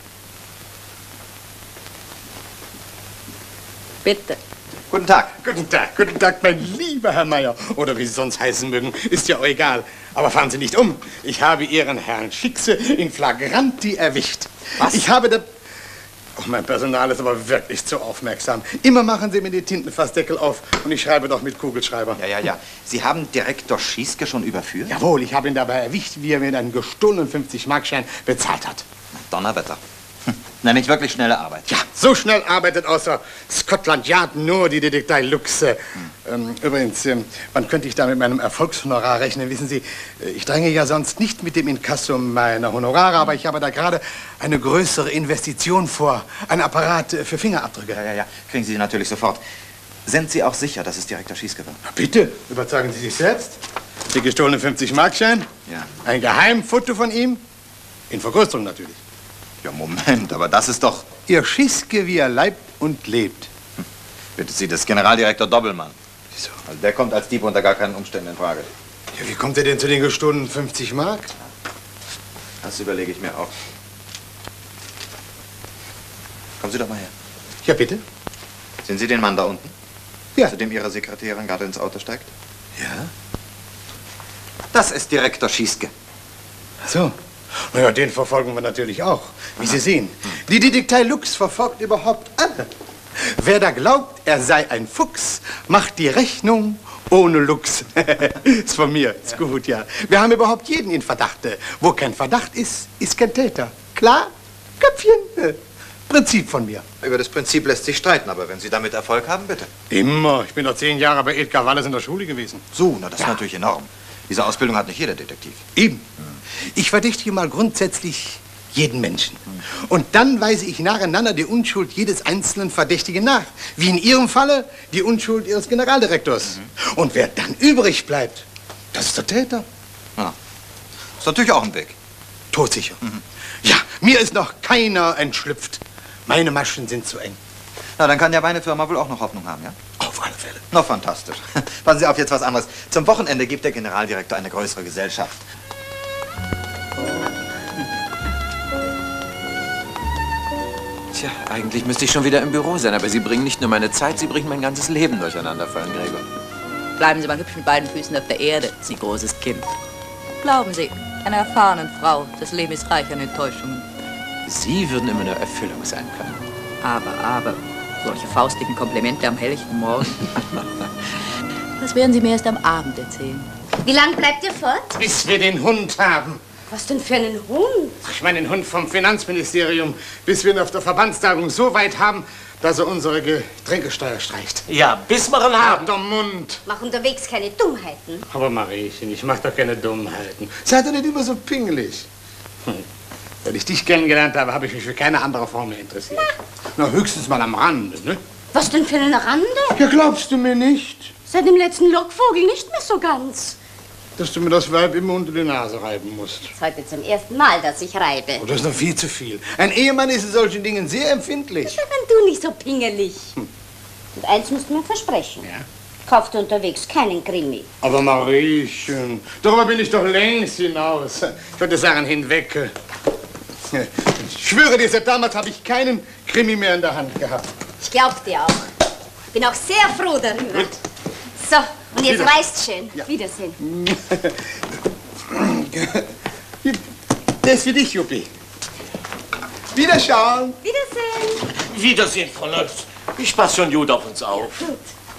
Bitte. Guten Tag. Guten Tag, guten Tag, mein lieber Herr Meyer. Oder wie Sie sonst heißen mögen, ist ja auch egal. Aber fahren Sie nicht um. Ich habe Ihren Herrn Schickse in flagranti erwischt. Was? Ich habe da... Oh, mein Personal ist aber wirklich zu aufmerksam. Immer machen Sie mir die Tintenfassdeckel auf und ich schreibe doch mit Kugelschreiber. Ja, ja, ja. Sie haben Direktor Schieske schon überführt? Jawohl, ich habe ihn dabei erwischt, wie er mir einen gestohlenen fünfzig-Mark-Schein bezahlt hat. Donnerwetter. Hm. Na, nicht wirklich schnelle Arbeit. Ja, so schnell arbeitet außer Scotland Yard nur die Detektei Luxe. Hm. Ähm, übrigens, ähm, wann könnte ich da mit meinem Erfolgshonorar rechnen? Wissen Sie, ich dränge ja sonst nicht mit dem Inkasso meiner Honorare, aber ich habe da gerade eine größere Investition vor. Ein Apparat für Fingerabdrücke. Ja, ja, ja. Kriegen Sie natürlich sofort. Sind Sie auch sicher, dass es Direktor Schieske war? Na bitte, überzeugen Sie sich selbst. Der gestohlene fünfzig-Mark-Schein? Ja. Ein Geheimfoto von ihm? In Vergrößerung natürlich. Ja, Moment, aber das ist doch... Ihr Schieske, wie er leibt und lebt. Hm. Bitte Sie, das ist Generaldirektor Doppelmann. Wieso? Also der kommt als Dieb unter gar keinen Umständen in Frage. Ja, wie kommt er denn zu den gestohlenen fünfzig Mark? Das überlege ich mir auch. Kommen Sie doch mal her. Ja, bitte. Sehen Sie den Mann da unten? Ja. Zu dem Ihre Sekretärin gerade ins Auto steigt? Ja. Das ist Direktor Schieske. Ach so. Na ja, den verfolgen wir natürlich auch. Wie Sie sehen, die Detektei Lux verfolgt überhaupt alle. Wer da glaubt, er sei ein Fuchs, macht die Rechnung ohne Lux. Ist von mir, ist gut, ja. Wir haben überhaupt jeden in Verdacht. Wo kein Verdacht ist, ist kein Täter. Klar? Köpfchen? Prinzip von mir. Über das Prinzip lässt sich streiten, aber wenn Sie damit Erfolg haben, bitte. Immer. Ich bin doch zehn Jahre bei Edgar Wallace in der Schule gewesen. So, na, das Ja. ist natürlich enorm. Diese Ausbildung hat nicht jeder Detektiv. Eben. Ich verdächtige mal grundsätzlich jeden Menschen. Und dann weise ich nacheinander die Unschuld jedes einzelnen Verdächtigen nach. Wie in Ihrem Falle die Unschuld Ihres Generaldirektors. Mhm. Und wer dann übrig bleibt, das ist der Täter. Ja. Ist natürlich auch ein Weg. Todsicher. Mhm. Ja, mir ist noch keiner entschlüpft. Meine Maschen sind zu eng. Na, dann kann ja meine Firma wohl auch noch Hoffnung haben, ja? Auf alle Fälle. Na, fantastisch. Passen Sie auf, jetzt was anderes. Zum Wochenende gibt der Generaldirektor eine größere Gesellschaft. Tja, eigentlich müsste ich schon wieder im Büro sein, aber Sie bringen nicht nur meine Zeit, Sie bringen mein ganzes Leben durcheinander, Fräulein Gregor. Bleiben Sie mal hübsch mit beiden Füßen auf der Erde, Sie großes Kind. Glauben Sie, einer erfahrenen Frau, das Leben ist reich an Enttäuschungen. Sie würden immer eine Erfüllung sein können. Aber, aber, solche faustdicken Komplimente am helllichten Morgen. Das werden Sie mir erst am Abend erzählen. Wie lange bleibt ihr fort? Bis wir den Hund haben. Was denn für einen Hund? Ich meine den Hund vom Finanzministerium. Bis wir ihn auf der Verbandstagung so weit haben, dass er unsere Getränkesteuer streicht. Ja, bis wir ihn haben. Der Mund. Mach unterwegs keine Dummheiten. Aber Mariechen, ich mach doch keine Dummheiten. Sei doch nicht immer so pingelig. Hm. Wenn ich dich kennengelernt habe, habe ich mich für keine andere Frau mehr interessiert. Na, höchstens mal am Rande, ne? Was denn für einen Rande? Ja, glaubst du mir nicht? Seit dem letzten Lockvogel nicht mehr so ganz. Dass du mir das Weib immer unter die Nase reiben musst. Das ist heute zum ersten Mal, dass ich reibe. Oh, das ist noch viel zu viel. Ein Ehemann ist in solchen Dingen sehr empfindlich. Das ist wenn du nicht so pingelig. Hm. Und eins musst du mir versprechen. Ja? Kauft unterwegs keinen Krimi. Aber Mariechen, darüber bin ich doch längst hinaus. Ich würde sagen, hinweg. Ich schwöre dir, seit damals habe ich keinen Krimi mehr in der Hand gehabt. Ich glaub dir auch. Bin auch sehr froh darüber. Gut. So, und jetzt Wieder. reist schön. Ja. Wiedersehen. Das ist für dich, Juppie. Wiederschauen. Wiedersehen. Wiedersehen, Frau Lutz. Ich passe schon gut auf uns auf. Gut.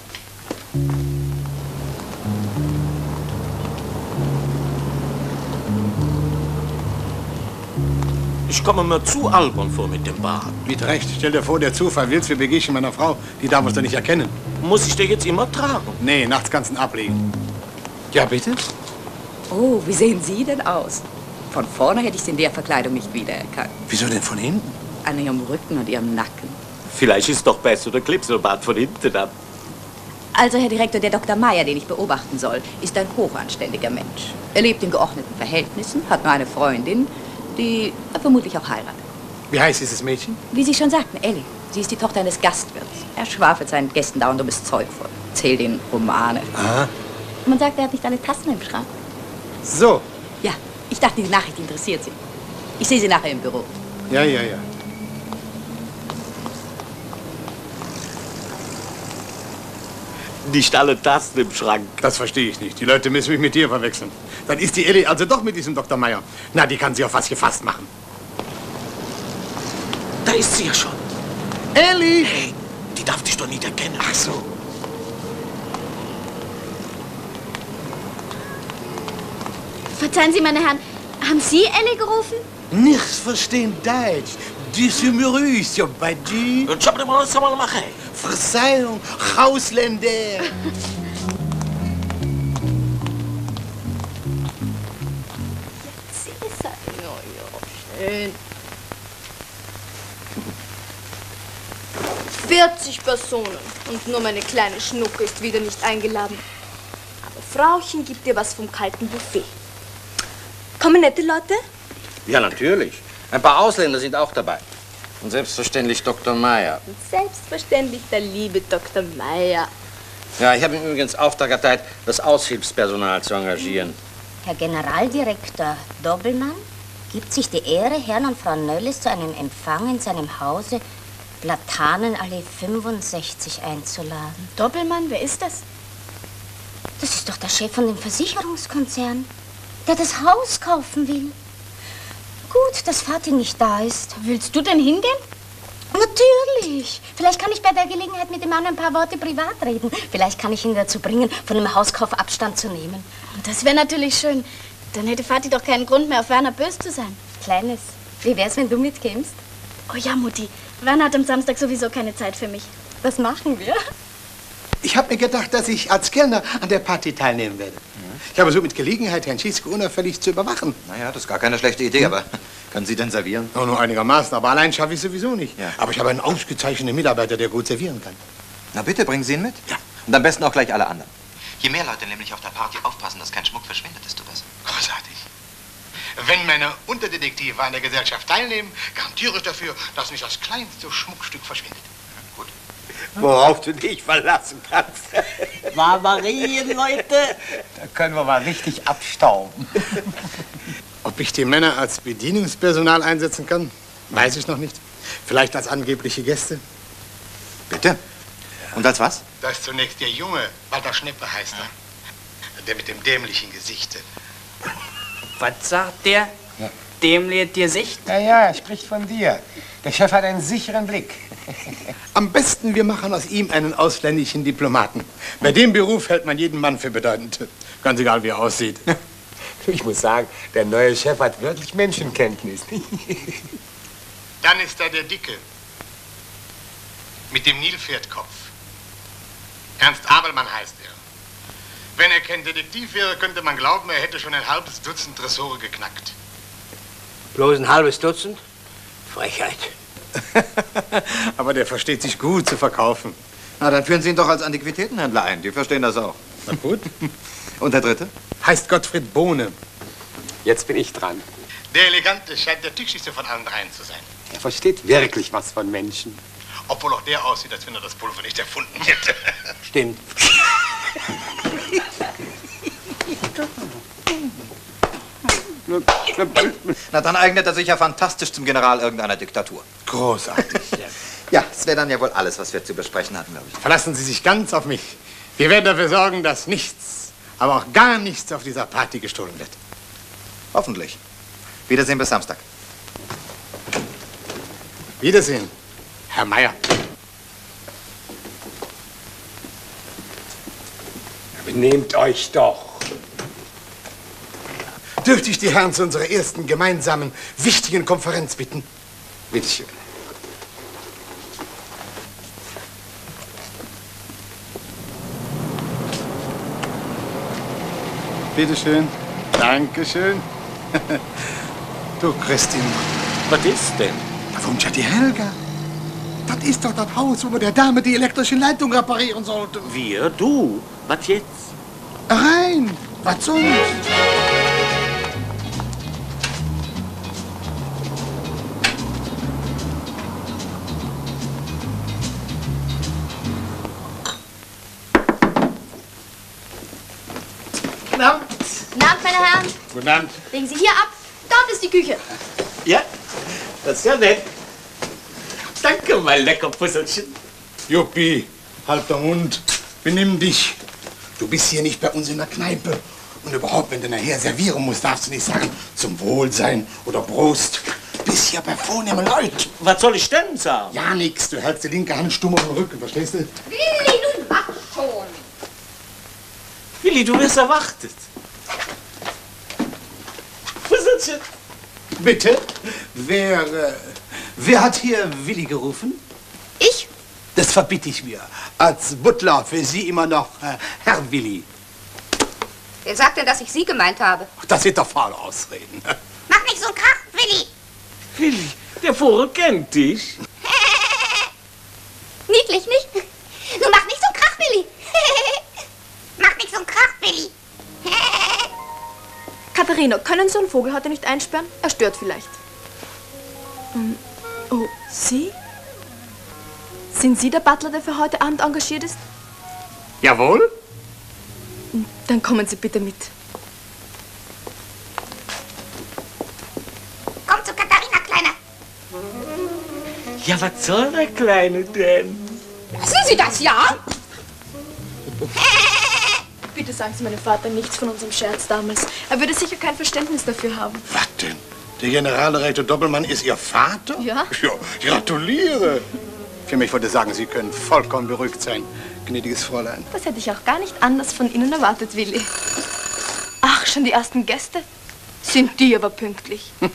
Ich komme mir zu albern vor mit dem Bart. Mit Recht. Stell dir vor, der Zufall will's, wir begegnen meiner Frau. Die darf uns doch nicht erkennen. Muss ich dir jetzt immer tragen? Nee, nachts kannst du ihn ablegen. Ja, bitte? Oh, wie sehen Sie denn aus? Von vorne hätte ich Sie in der Verkleidung nicht wiedererkannt. Wieso denn von hinten? An Ihrem Rücken und Ihrem Nacken. Vielleicht ist doch besser der Klipselbart von hinten ab. Also, Herr Direktor, der Doktor Meyer, den ich beobachten soll, ist ein hochanständiger Mensch. Er lebt in geordneten Verhältnissen, hat nur eine Freundin, die vermutlich auch heiratet. Wie heißt dieses Mädchen? Wie Sie schon sagten, Ellie. Sie ist die Tochter eines Gastwirts. Er schwafelt seinen Gästen dauernd um das Zeug voll. Zählt ihnen Romane. Aha. Man sagt, er hat nicht alle Tassen im Schrank. So. Ja, ich dachte, die Nachricht interessiert Sie. Ich sehe Sie nachher im Büro. Ja, ja, ja. Nicht alle Tasten im Schrank. Das verstehe ich nicht. Die Leute müssen mich mit dir verwechseln. Dann ist die Ellie also doch mit diesem Doktor Meyer. Na, die kann sie auf was gefasst machen. Da ist sie ja schon. Ellie! Hey, die darf dich doch nicht erkennen. Ach so. Verzeihen Sie, meine Herren, haben Sie Ellie gerufen? Nichts verstehen Deutsch. Dissimulus, ja, bei dir. Verzeihung, Ausländer. Schön. vierzig Personen und nur meine kleine Schnucke ist wieder nicht eingeladen. Aber Frauchen gibt dir was vom kalten Buffet. Kommen nette Leute? Ja, natürlich. Ein paar Ausländer sind auch dabei. Und selbstverständlich Doktor Meyer. Und selbstverständlich der liebe Doktor Meyer. Ja, ich habe ihm übrigens Auftrag erteilt, das Aushilfspersonal zu engagieren. Herr Generaldirektor Doppelmann gibt sich die Ehre, Herrn und Frau Nölles zu einem Empfang in seinem Hause Platanenallee fünfundsechzig einzuladen. Doppelmann, wer ist das? Das ist doch der Chef von dem Versicherungskonzern, der das Haus kaufen will. Gut, dass Vati nicht da ist. Willst du denn hingehen? Natürlich. Vielleicht kann ich bei der Gelegenheit mit dem Mann ein paar Worte privat reden. Vielleicht kann ich ihn dazu bringen, von dem Hauskauf Abstand zu nehmen. Das wäre natürlich schön. Dann hätte Vati doch keinen Grund mehr, auf Werner böse zu sein. Kleines, wie wär's, wenn du mitkämst? Oh ja, Mutti. Werner hat am Samstag sowieso keine Zeit für mich. Was machen wir? Ich habe mir gedacht, dass ich als Kellner an der Party teilnehmen werde. Ich habe so mit Gelegenheit, Herrn Schiske unauffällig zu überwachen. Naja, das ist gar keine schlechte Idee, hm? aber Können Sie denn servieren? Oh, nur einigermaßen, aber allein schaffe ich sowieso nicht. Ja. Aber ich habe einen ausgezeichneten Mitarbeiter, der gut servieren kann. Na bitte, bringen Sie ihn mit. Ja. Und am besten auch gleich alle anderen. Je mehr Leute nämlich auf der Party aufpassen, dass kein Schmuck verschwindet, desto besser. Großartig. Wenn meine Unterdetektive an der Gesellschaft teilnehmen, garantiere ich dafür, dass nicht das kleinste Schmuckstück verschwindet. Gut. Worauf du dich verlassen kannst. Barbarien, Leute. Da können wir mal richtig abstauben. Ob ich die Männer als Bedienungspersonal einsetzen kann, weiß ich noch nicht. Vielleicht als angebliche Gäste. Bitte? Und als was? Das ist zunächst der Junge, Walter Schneppe heißt er. Der mit dem dämlichen Gesicht. Was sagt der? Ja. Dämlich dir Sicht? Ja, ja, er spricht von dir. Der Chef hat einen sicheren Blick. Am besten, wir machen aus ihm einen ausländischen Diplomaten. Bei dem Beruf hält man jeden Mann für bedeutend. Ganz egal, wie er aussieht. Ich muss sagen, der neue Chef hat wirklich Menschenkenntnis. Dann ist da der Dicke. Mit dem Nilpferdkopf. Ernst Abelmann heißt er. Wenn er kein Detektiv wäre, könnte man glauben, er hätte schon ein halbes Dutzend Tresore geknackt. Bloß ein halbes Dutzend? Frechheit. Aber der versteht sich gut zu verkaufen. Na, dann führen Sie ihn doch als Antiquitätenhändler ein. Die verstehen das auch. Na gut. Und der dritte? Heißt Gottfried Bohne. Jetzt bin ich dran. Der Elegante scheint der tüchtigste von allen dreien zu sein. Er versteht wirklich was von Menschen. Obwohl auch der aussieht, als wenn er das Pulver nicht erfunden hätte. Stimmt. Na, dann eignet er sich ja fantastisch zum General irgendeiner Diktatur. Großartig. Ja, das wäre dann ja wohl alles, was wir zu besprechen hatten, glaube ich. Verlassen Sie sich ganz auf mich. Wir werden dafür sorgen, dass nichts, aber auch gar nichts auf dieser Party gestohlen wird. Hoffentlich. Wiedersehen bis Samstag. Wiedersehen, Herr Meier. Benehmt euch doch. Dürfte ich die Herren zu unserer ersten gemeinsamen, wichtigen Konferenz bitten? Bitte schön. Bitte schön. Dankeschön. Du, Christine. Was ist denn? Warum ja die Helga? Das ist doch das Haus, wo man der Dame die elektrische Leitung reparieren sollte. Wir? Du? Was jetzt? Rein. Was sonst? Guten Abend. Guten Abend, meine Herren. Guten Abend. Legen Sie hier ab. Dort ist die Küche. Ja, das ist ja nett. Danke, mein Leckerpusselchen. Juppie, halt den Mund. Benimm dich. Du bist hier nicht bei uns in der Kneipe. Und überhaupt, wenn du nachher servieren musst, darfst du nicht sagen, zum Wohlsein oder Prost. Du bist hier bei vornehmen Leuten. Was soll ich denn sagen? Ja, nix. Du hältst die linke Hand stumm auf den Rücken, verstehst du? Willi, nun mach schon. Willi, du wirst erwartet. Pusselchen. Bitte? Wer, äh, wer hat hier Willi gerufen? Ich? Das verbitte ich mir. Als Butler für Sie immer noch äh, Herr Willi. Wer sagt denn, dass ich Sie gemeint habe? Das sind doch faule Ausreden. Mach nicht so einen Krach, Willi. Willi, der Vogel kennt dich. Niedlich, nicht? Nun mach nicht so einen Krach, Willi. Mach nicht so einen Krach, Willi. Katharina, können Sie einen Vogel heute nicht einsperren? Er stört vielleicht. Ähm, oh, Sie? Sind Sie der Butler, der für heute Abend engagiert ist? Jawohl. Dann kommen Sie bitte mit. Komm zu Katharina, Kleiner. Ja, was soll der Kleine denn? Lassen Sie das, ja? Bitte sagen Sie meinem Vater nichts von unserem Scherz damals. Er würde sicher kein Verständnis dafür haben. Was denn? Der Generalreiter Doppelmann ist Ihr Vater? Ja. Ja, gratuliere. Für mich wollte sagen, Sie können vollkommen beruhigt sein, gnädiges Fräulein. Das hätte ich auch gar nicht anders von Ihnen erwartet, Willi. Ach, schon die ersten Gäste? Sind die aber pünktlich. Hm.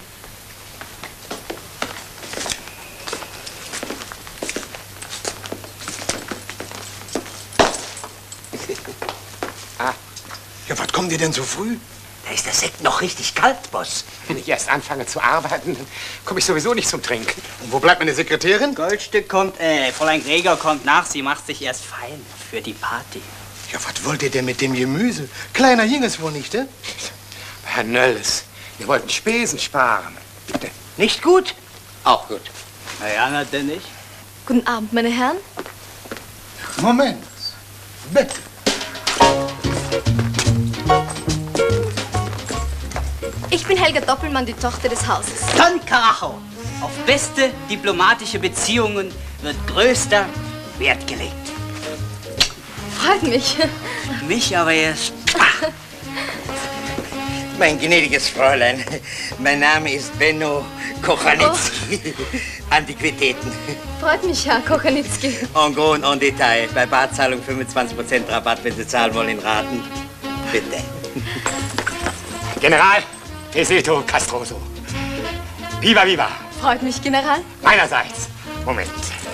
Ah. Ja, was kommt ihr denn so früh? Da ist der Sekt noch richtig kalt, Boss. Wenn ich erst anfange zu arbeiten, dann komme ich sowieso nicht zum Trinken. Und wo bleibt meine Sekretärin? Goldstück kommt, äh, Fräulein Gregor kommt nach. Sie macht sich erst fein für die Party. Ja, was wollt ihr denn mit dem Gemüse? Kleiner ging es wohl nicht, eh? Herr Nölles, wir wollten Spesen sparen. Bitte. Nicht gut? Auch gut. Na ja, na denn nicht. Guten Abend, meine Herren. Moment. Bitte. Ich bin Helga Doppelmann, die Tochter des Hauses. Don Carajo. Auf beste diplomatische Beziehungen wird größter Wert gelegt. Freut mich. Mich aber erst. Mein gnädiges Fräulein, mein Name ist Benno Kochanitzky. Oh. Antiquitäten. Freut mich, Herr Kochanitzky. En gros und en Detail. Bei Barzahlung fünfundzwanzig Prozent Rabatt, wenn Sie zahlen wollen in Raten. Bitte. General Pesito Castroso. Viva, viva. Freut mich, General. Meinerseits. Moment.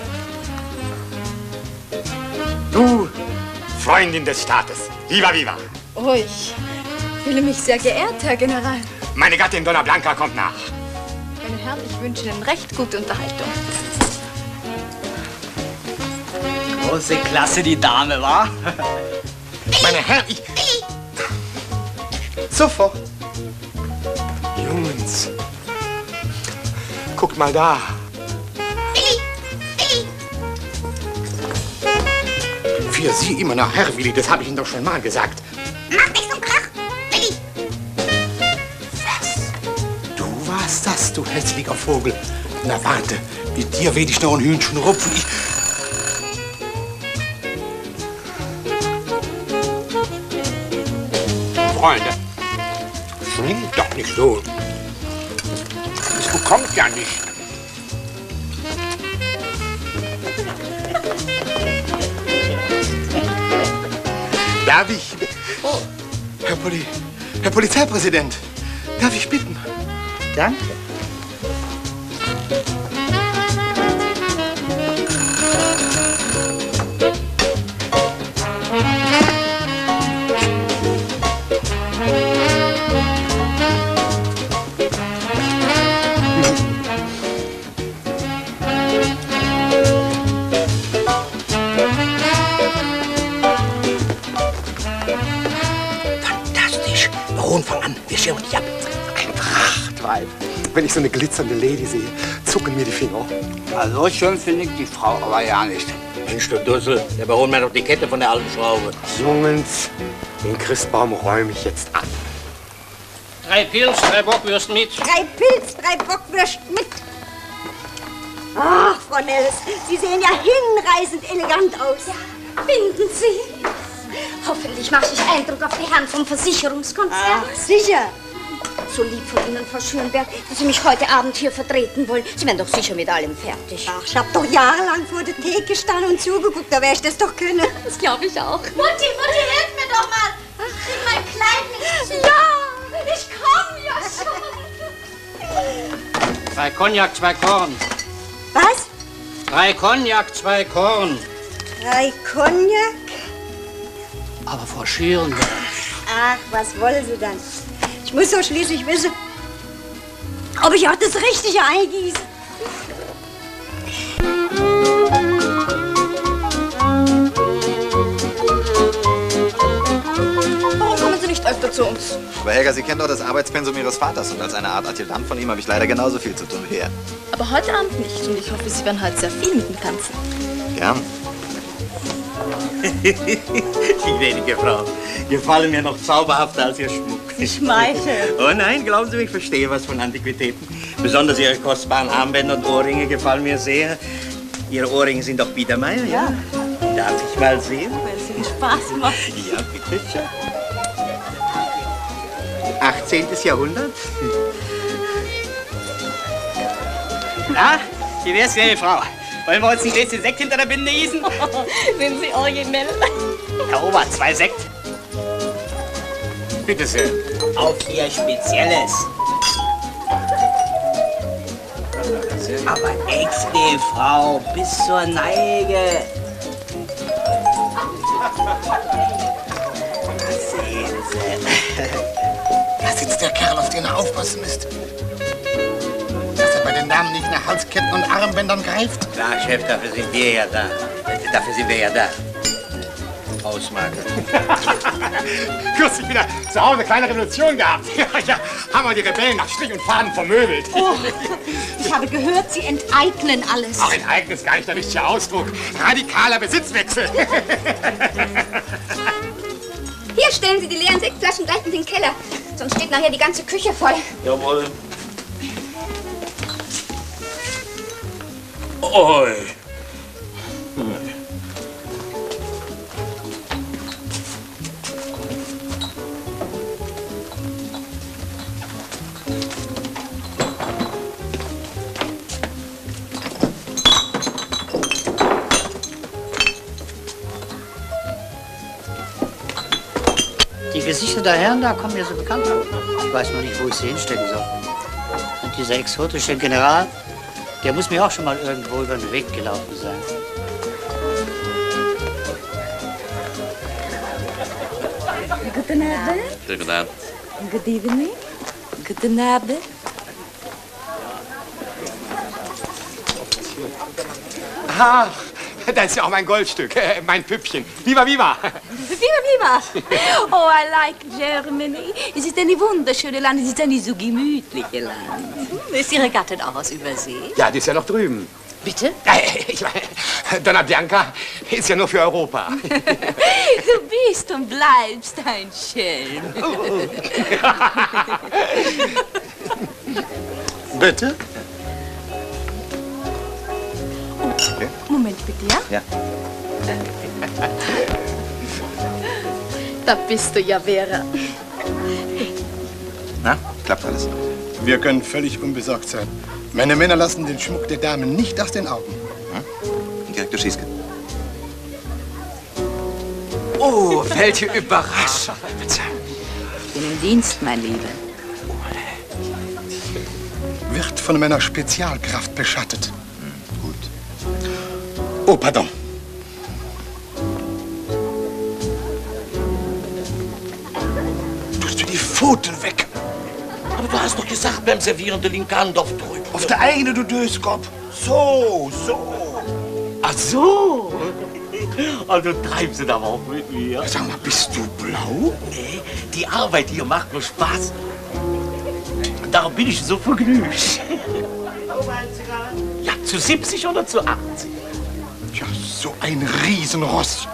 Du, Freundin des Staates. Viva, viva. Oh, ich fühle mich sehr geehrt, Herr General. Meine Gattin Donna Blanca kommt nach. Meine Herren, ich wünsche Ihnen recht gute Unterhaltung. Große Klasse, die Dame, wa? Meine Herren, ich... Sofort. Jungs, guckt mal da. Für Sie immer nach Herr Willi, das habe ich Ihnen doch schon mal gesagt. Mach nicht so Krach, Willi. Was? Du warst das, du hässlicher Vogel. Na warte, mit dir werd ich noch ein Hühnchen rupfen. Ich... Freunde, schwingt doch nicht so. Das bekommt ja nicht. Darf ich... Oh, Herr, Poli... Herr Polizeipräsident, darf ich bitten? Danke. Fantastisch. Baron, fang an. Wir schirmen dich ab. Ein Prachtweib. Wenn ich so eine glitzernde Lady sehe, zucken mir die Finger. Also schön finde ich die Frau aber ja nicht. Mensch, du Dussel, der Baron meint doch die Kette von der alten Schraube. Jungens, den Christbaum räume ich jetzt an. Drei Pilz, drei Bockwürst mit. Drei Pilz, drei Bockwürst mit. Ach, Frau Nelles, Sie sehen ja hinreißend elegant aus. Ja, binden Sie. Hoffentlich mache ich Eindruck auf die Herren vom Versicherungskonzern. Ach, sicher. So lieb von Ihnen, Frau Schönberg, dass Sie mich heute Abend hier vertreten wollen. Sie werden doch sicher mit allem fertig. Ach, ich hab doch jahrelang vor der Theke gestanden und zugeguckt. Da wär ich das doch können. Das glaube ich auch. Mutti, Mutti, hilf mir doch mal. Ich krieg mein Kleid nicht zu. Ja, ich komm ja schon. Drei Cognac, zwei Korn. Was? Drei Cognac, zwei Korn. Drei Cognac? Aber Frau Schierenberg. Ach, was wollen Sie dann? Ich muss doch schließlich wissen, ob ich auch das Richtige eingieße. Warum kommen Sie nicht öfter zu uns? Aber Helga, Sie kennen doch das Arbeitspensum Ihres Vaters und als eine Art Adjutant von ihm habe ich leider genauso viel zu tun wie er. Aber heute Abend nicht und ich hoffe, Sie werden heute sehr viel mit ihm tanzen. Gern. Die gnädige Frau gefallen mir noch zauberhafter als Ihr Schmuck. Ich schmeichel. Oh nein, glauben Sie mir, ich verstehe was von Antiquitäten. Besonders Ihre kostbaren Armbänder und Ohrringe gefallen mir sehr. Ihre Ohrringe sind doch Biedermeier, ja? Darf ich mal sehen? Weil es Ihnen Spaß macht. Ja, bitte schön. achtzehntes Jahrhundert? Na, wie wär's, gnädige Frau? Wollen wir uns ein Gläschen Sekt hinter der Binde gießen? Sind Sie originell? Herr Ober, zwei Sekt. Bitte sehr. Auf Ihr Spezielles. Aber echt, die Frau, bis zur Neige. Sehen Sie. Da sitzt der Kerl, auf den er aufpassen müsst. Dass er bei den Damen nicht nach Halsketten und Armbändern greift. Klar, Chef, dafür sind wir ja da. Dafür sind wir ja da. Ausmachen. Kürzlich wieder zu Hause eine kleine Revolution gehabt. Ja, ja, haben wir die Rebellen nach Strich und Faden vermöbelt. Oh, ich habe gehört, Sie enteignen alles. Ach, enteignen ist gar nicht der richtige Ausdruck. Radikaler Besitzwechsel. Hier stellen Sie die leeren Sektflaschen gleich in den Keller. Sonst steht nachher die ganze Küche voll. Jawohl. Oi. Die Gesichter der Herren da kommen mir so bekannt vor. Ich weiß noch nicht, wo ich sie hinstecken soll. Und dieser exotische General, der muss mir auch schon mal irgendwo über den Weg gelaufen sein. Guten Abend. Guten Abend. Good evening. Guten Abend. Ach, das ist ja auch mein Goldstück, äh, mein Püppchen. Viva, viva! Viva, viva! Oh, I like Germany. Es ist eine wunderschöne Land, es ist eine so gemütliche Land. Ist Ihre Gattin auch aus Übersee? Ja, die ist ja noch drüben. Bitte? Äh, ich meine, Donna Bianca ist ja nur für Europa. Du bist und bleibst ein Schelm. Bitte? Okay. Moment bitte, ja? Ja. Da bist du ja, Vera. Na, klappt alles? Wir können völlig unbesorgt sein. Meine Männer lassen den Schmuck der Damen nicht aus den Augen. Hm? Direktor Schieske. Oh, welche Überraschung. Ich bin im Dienst, mein Lieber. Wird von meiner Spezialkraft beschattet. Hm, gut. Oh, pardon. Tust du die Pfoten weg? Aber du hast doch gesagt, beim Servieren der linke Hand auf drüben. Auf der eine, du Döskopf. So, so. Ach so. Also treibst du da aber auch mit mir. Sag mal, bist du blau? Nee, die Arbeit hier macht nur Spaß. Darum bin ich so vergnügt. Ja, zu siebzig oder zu achtzig? Ja, so ein Riesenross.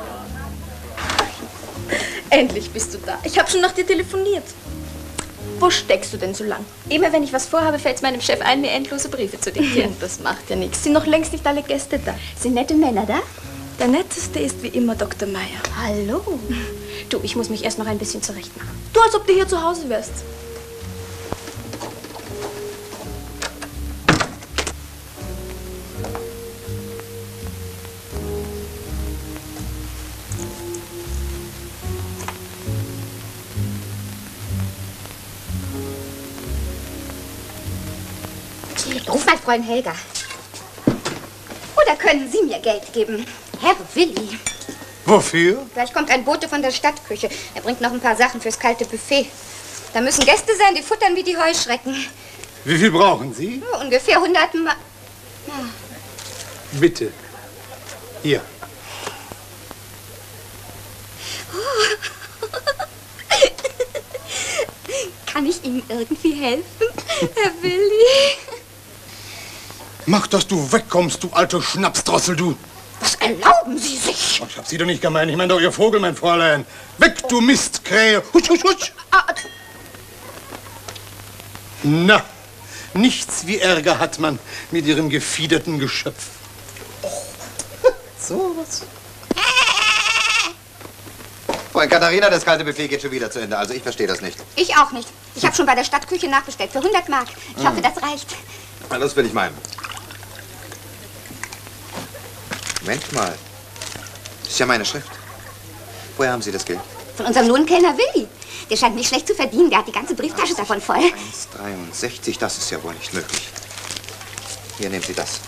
Endlich bist du da. Ich habe schon nach dir telefoniert. Wo steckst du denn so lang? Immer wenn ich was vorhabe, fällt es meinem Chef ein, mir endlose Briefe zu diktieren. Das macht ja nichts. Sind noch längst nicht alle Gäste da. Sind nette Männer da? Der netteste ist wie immer Doktor Meyer. Hallo. Du, ich muss mich erst noch ein bisschen zurechtmachen. Du, als ob du hier zu Hause wärst. Ruf mal Freund Helga. Oder können Sie mir Geld geben? Herr Willi. Wofür? Gleich kommt ein Bote von der Stadtküche. Er bringt noch ein paar Sachen fürs kalte Buffet. Da müssen Gäste sein, die futtern wie die Heuschrecken. Wie viel brauchen Sie? Oh, ungefähr hundert Ma... Ja. Bitte. Hier. Oh. Kann ich Ihnen irgendwie helfen, Herr Willi? Mach, dass du wegkommst, du alte Schnapsdrossel, du. Was erlauben Sie sich? Oh, ich hab Sie doch nicht gemeint. Ich meine doch Ihr Vogel, mein Fräulein. Weg, du Mistkrähe. Hutsch, hutsch, hutsch. Na, nichts wie Ärger hat man mit Ihrem gefiederten Geschöpf. So was. Freund Katharina, das kalte Buffet geht schon wieder zu Ende. Also ich verstehe das nicht. Ich auch nicht. Ich habe schon bei der Stadtküche nachbestellt für hundert Mark. Ich hoffe, das reicht. Na, das will ich meinen. Moment mal. Das ist ja meine Schrift. Woher haben Sie das Geld? Von unserem Lohnkellner Willi. Der scheint nicht schlecht zu verdienen. Der hat die ganze Brieftasche davon voll. eins Komma dreiundsechzig, das ist ja wohl nicht möglich. Hier, nehmen Sie das.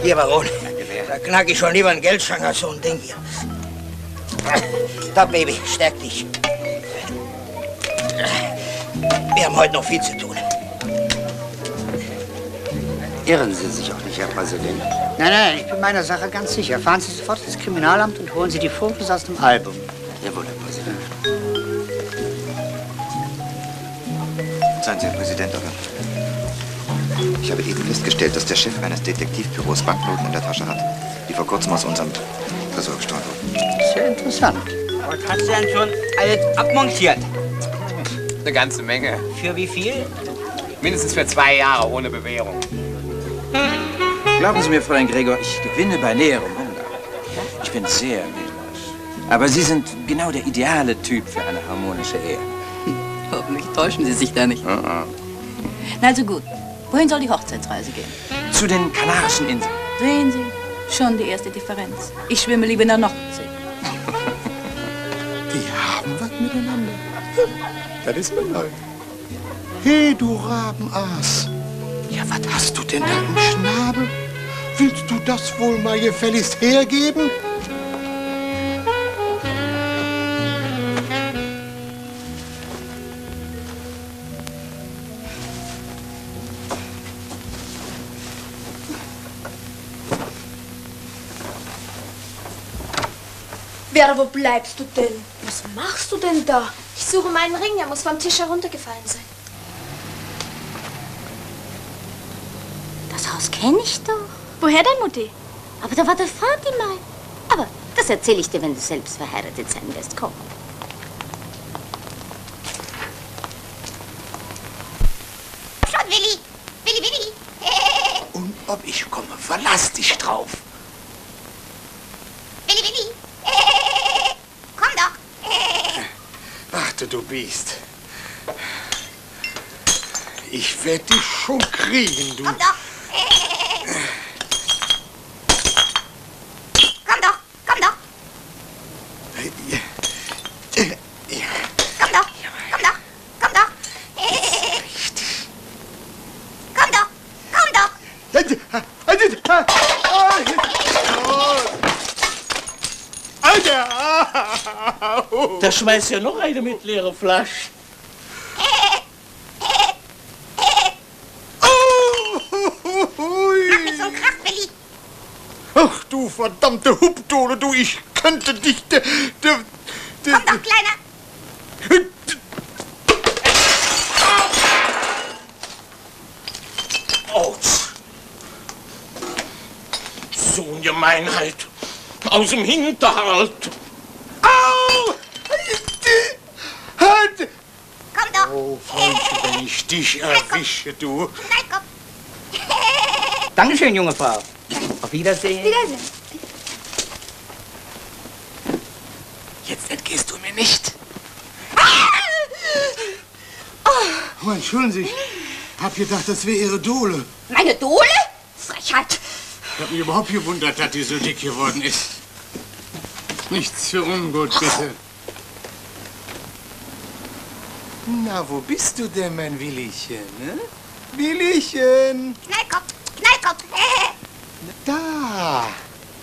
Hier, Baron. Da knack ich schon lieber einen Geldschrank als so ein Ding hier. Da, Baby, stärk dich. Wir haben heute noch viel zu tun. Irren Sie sich auch nicht, Herr Präsident. Nein, nein, ich bin meiner Sache ganz sicher. Fahren Sie sofort ins Kriminalamt und holen Sie die Fotos aus dem Album. Jawohl, Herr Präsident. Seien Sie, Herr Präsident, aber ich habe eben festgestellt, dass der Chef eines Detektivbüros Banknoten in der Tasche hat, die vor kurzem aus unserem Tresor gestohlen wurden. Sehr interessant. Was hast du denn schon alles abmontiert? Eine ganze Menge. Für wie viel? Mindestens für zwei Jahre ohne Bewährung. Glauben Sie mir, Fräulein Gregor, ich gewinne bei näherem Umgang. Ich bin sehr wählerisch. Aber Sie sind genau der ideale Typ für eine harmonische Ehe. Hoffentlich täuschen Sie sich da nicht. Uh-uh. Na also gut. Wohin soll die Hochzeitsreise gehen? Zu den Kanarischen Inseln. Sehen Sie, schon die erste Differenz. Ich schwimme lieber in der Nordsee. Die haben was miteinander. Das ist mir neu. Hey, du Rabenaas. Ja, was hast du denn da im Schnabel? Willst du das wohl mal gefälligst hergeben? Vera, wo bleibst du denn? Was machst du denn da? Ich suche meinen Ring, der muss vom Tisch heruntergefallen sein. Das Haus kenne ich doch. Woher denn, Mutti? Aber da war der Vati mal. Aber das erzähle ich dir, wenn du selbst verheiratet sein wirst. Komm. Schon, Willi. Willi, Willi. Und ob ich komme, verlass dich drauf. Willi, Willi. Komm doch. Ach du Biest. Ich werde dich schon kriegen, du. Komm doch. Komm doch, komm doch. Komm doch, komm doch, komm doch. Komm doch, komm doch. Alter! Da schmeißt ja noch eine mit leere Flasche. Mach nicht so einen Krach, Willi. Ach du verdammte Hubdole, du, ich könnte dich... De, de, de, Komm doch, Kleiner. Autsch. So eine Gemeinheit. Aus dem Hinterhalt. Au! Halt! Komm doch. Oh, Freundchen, wenn ich dich erwische, du. Nein, komm. Dankeschön, junge Frau. Auf Wiedersehen. Wiedersehen. Jetzt entgehst du mir nicht. Oh, entschuldigen Sie, ich hab gedacht, das wäre Ihre Dole. Meine Dole? Frechheit. Ich hab mich überhaupt gewundert, dass die so dick geworden ist. Nichts für ungut, bitte. Na, wo bist du denn, mein Willichen, ne? Willichen! Knallkopf, Knallkopf. Da!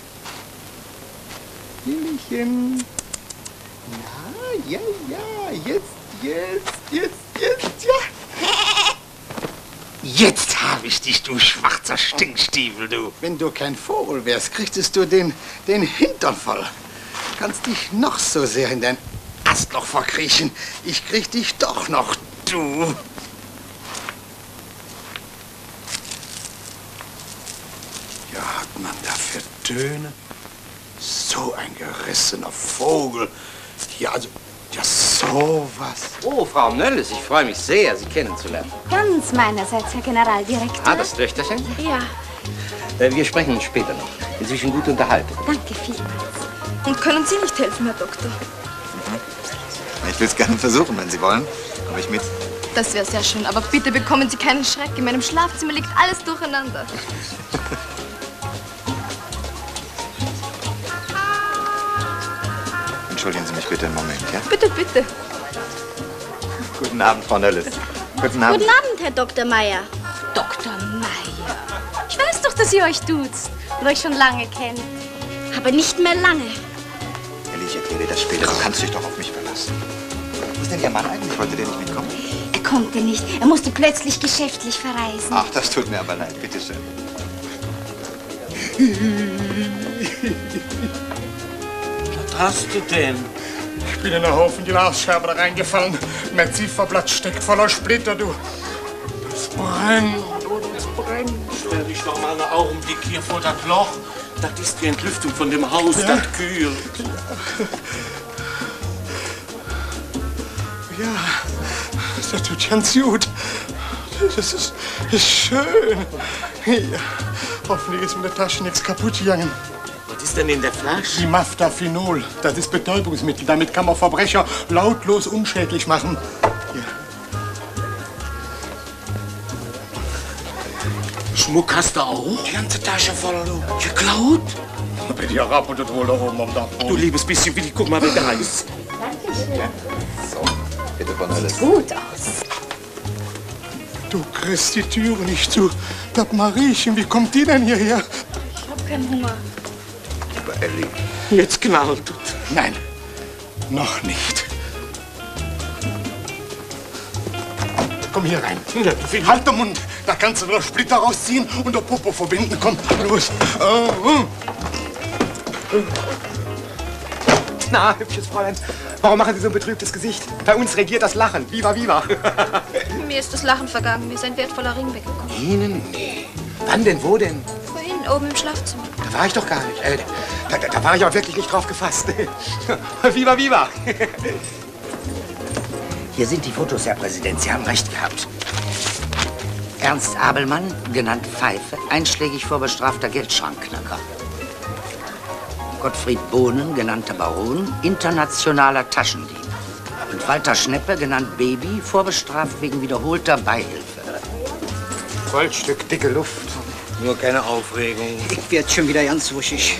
Willichen! Na, ja, ja, jetzt, jetzt, jetzt, jetzt, ja! Jetzt habe ich dich, du schwarzer Stinkstiefel, du! Wenn du kein Vogel wärst, kriegtest du den, den Hintern voll. Kannst dich noch so sehr in dein Astloch verkriechen. Ich krieg dich doch noch, du! Ja, hat man da für Töne? So ein gerissener Vogel. Ja, also, ja, sowas. Oh, Frau Nölles, ich freue mich sehr, Sie kennenzulernen. Ganz meinerseits, Herr Generaldirektor. Ah, das Töchterchen? Ja, Äh, wir sprechen uns später noch. Inzwischen gut unterhalten. danke vielmals. Und können Sie nicht helfen, Herr Doktor? Ich will es gerne versuchen, wenn Sie wollen. Komme ich mit? Das wäre sehr schön, aber bitte bekommen Sie keinen Schreck. In meinem Schlafzimmer liegt alles durcheinander. Entschuldigen Sie mich bitte einen Moment, ja? Bitte, bitte. Guten Abend, Frau Nölles. Guten Abend. Guten Abend, Herr Doktor Meier. Doktor Meier. Ich weiß doch, dass ihr euch duzt. wo ich schon lange kenne. Aber nicht mehr lange. Elli, ich erkläre dir das später. Du kannst dich doch auf mich verlassen. Wo ist denn Ihr Mann eigentlich? Wollte der nicht mitkommen? Er konnte nicht. Er musste plötzlich geschäftlich verreisen. Ach, das tut mir aber leid. Bitte schön. Was hast du denn? Ich bin in einen Haufen Glasscherben reingefallen. Mein Zifferblatt steckt voller Splitter, du. Das brennt, oh, das brennt. Stell dich doch mal einen Augenblick hier vor das Loch. Das ist die Entlüftung von dem Haus, Ja. das kühlt. Ja, das tut ganz gut. Das ist, das ist schön. Ja, hoffentlich ist mit der Tasche nichts kaputt gegangen. Was ist denn in der Flasche? Die Maftaphenol. Das ist Betäubungsmittel. Damit kann man Verbrecher lautlos unschädlich machen. Hier. Schmuck hast du auch? Die ganze Tasche voll, du. Geklaut? Bei dir ab und wohl da oben am Dachboden. Du liebes bisschen Willi, guck mal, wer da ist. Ja. So, bitte von Hölles. Gut aus. Du kriegst die Türe nicht zu. Das Mariechen, wie kommt die denn hierher? Ich hab keinen Hunger. Aber Elli. Jetzt knallt es. Nein, noch nicht. Komm hier rein. Halt den Mund. Da kannst du wieder Splitter rausziehen und der Popo verbinden. Komm, los. Oh. Na, hübsches Fräulein, warum machen Sie so ein betrübtes Gesicht? Bei uns regiert das Lachen. Viva, viva. Mir ist das Lachen vergangen. Mir ist ein wertvoller Ring weggekommen. Ihnen? Nee. Wann denn? Wo denn? Vorhin, oben im Schlafzimmer. Da war ich doch gar nicht. Äh, da, da, da war ich auch wirklich nicht drauf gefasst. Viva, viva. Hier sind die Fotos, Herr Präsident. Sie haben recht gehabt. Ernst Abelmann, genannt Pfeife, einschlägig vorbestrafter Geldschrankknacker. Gottfried Bohnen, genannter Baron, internationaler Taschendieb. Und Walter Schneppe, genannt Baby, vorbestraft wegen wiederholter Beihilfe. Goldstück, dicke Luft. Nur keine Aufregung. Ich werd schon wieder ganz wuschig.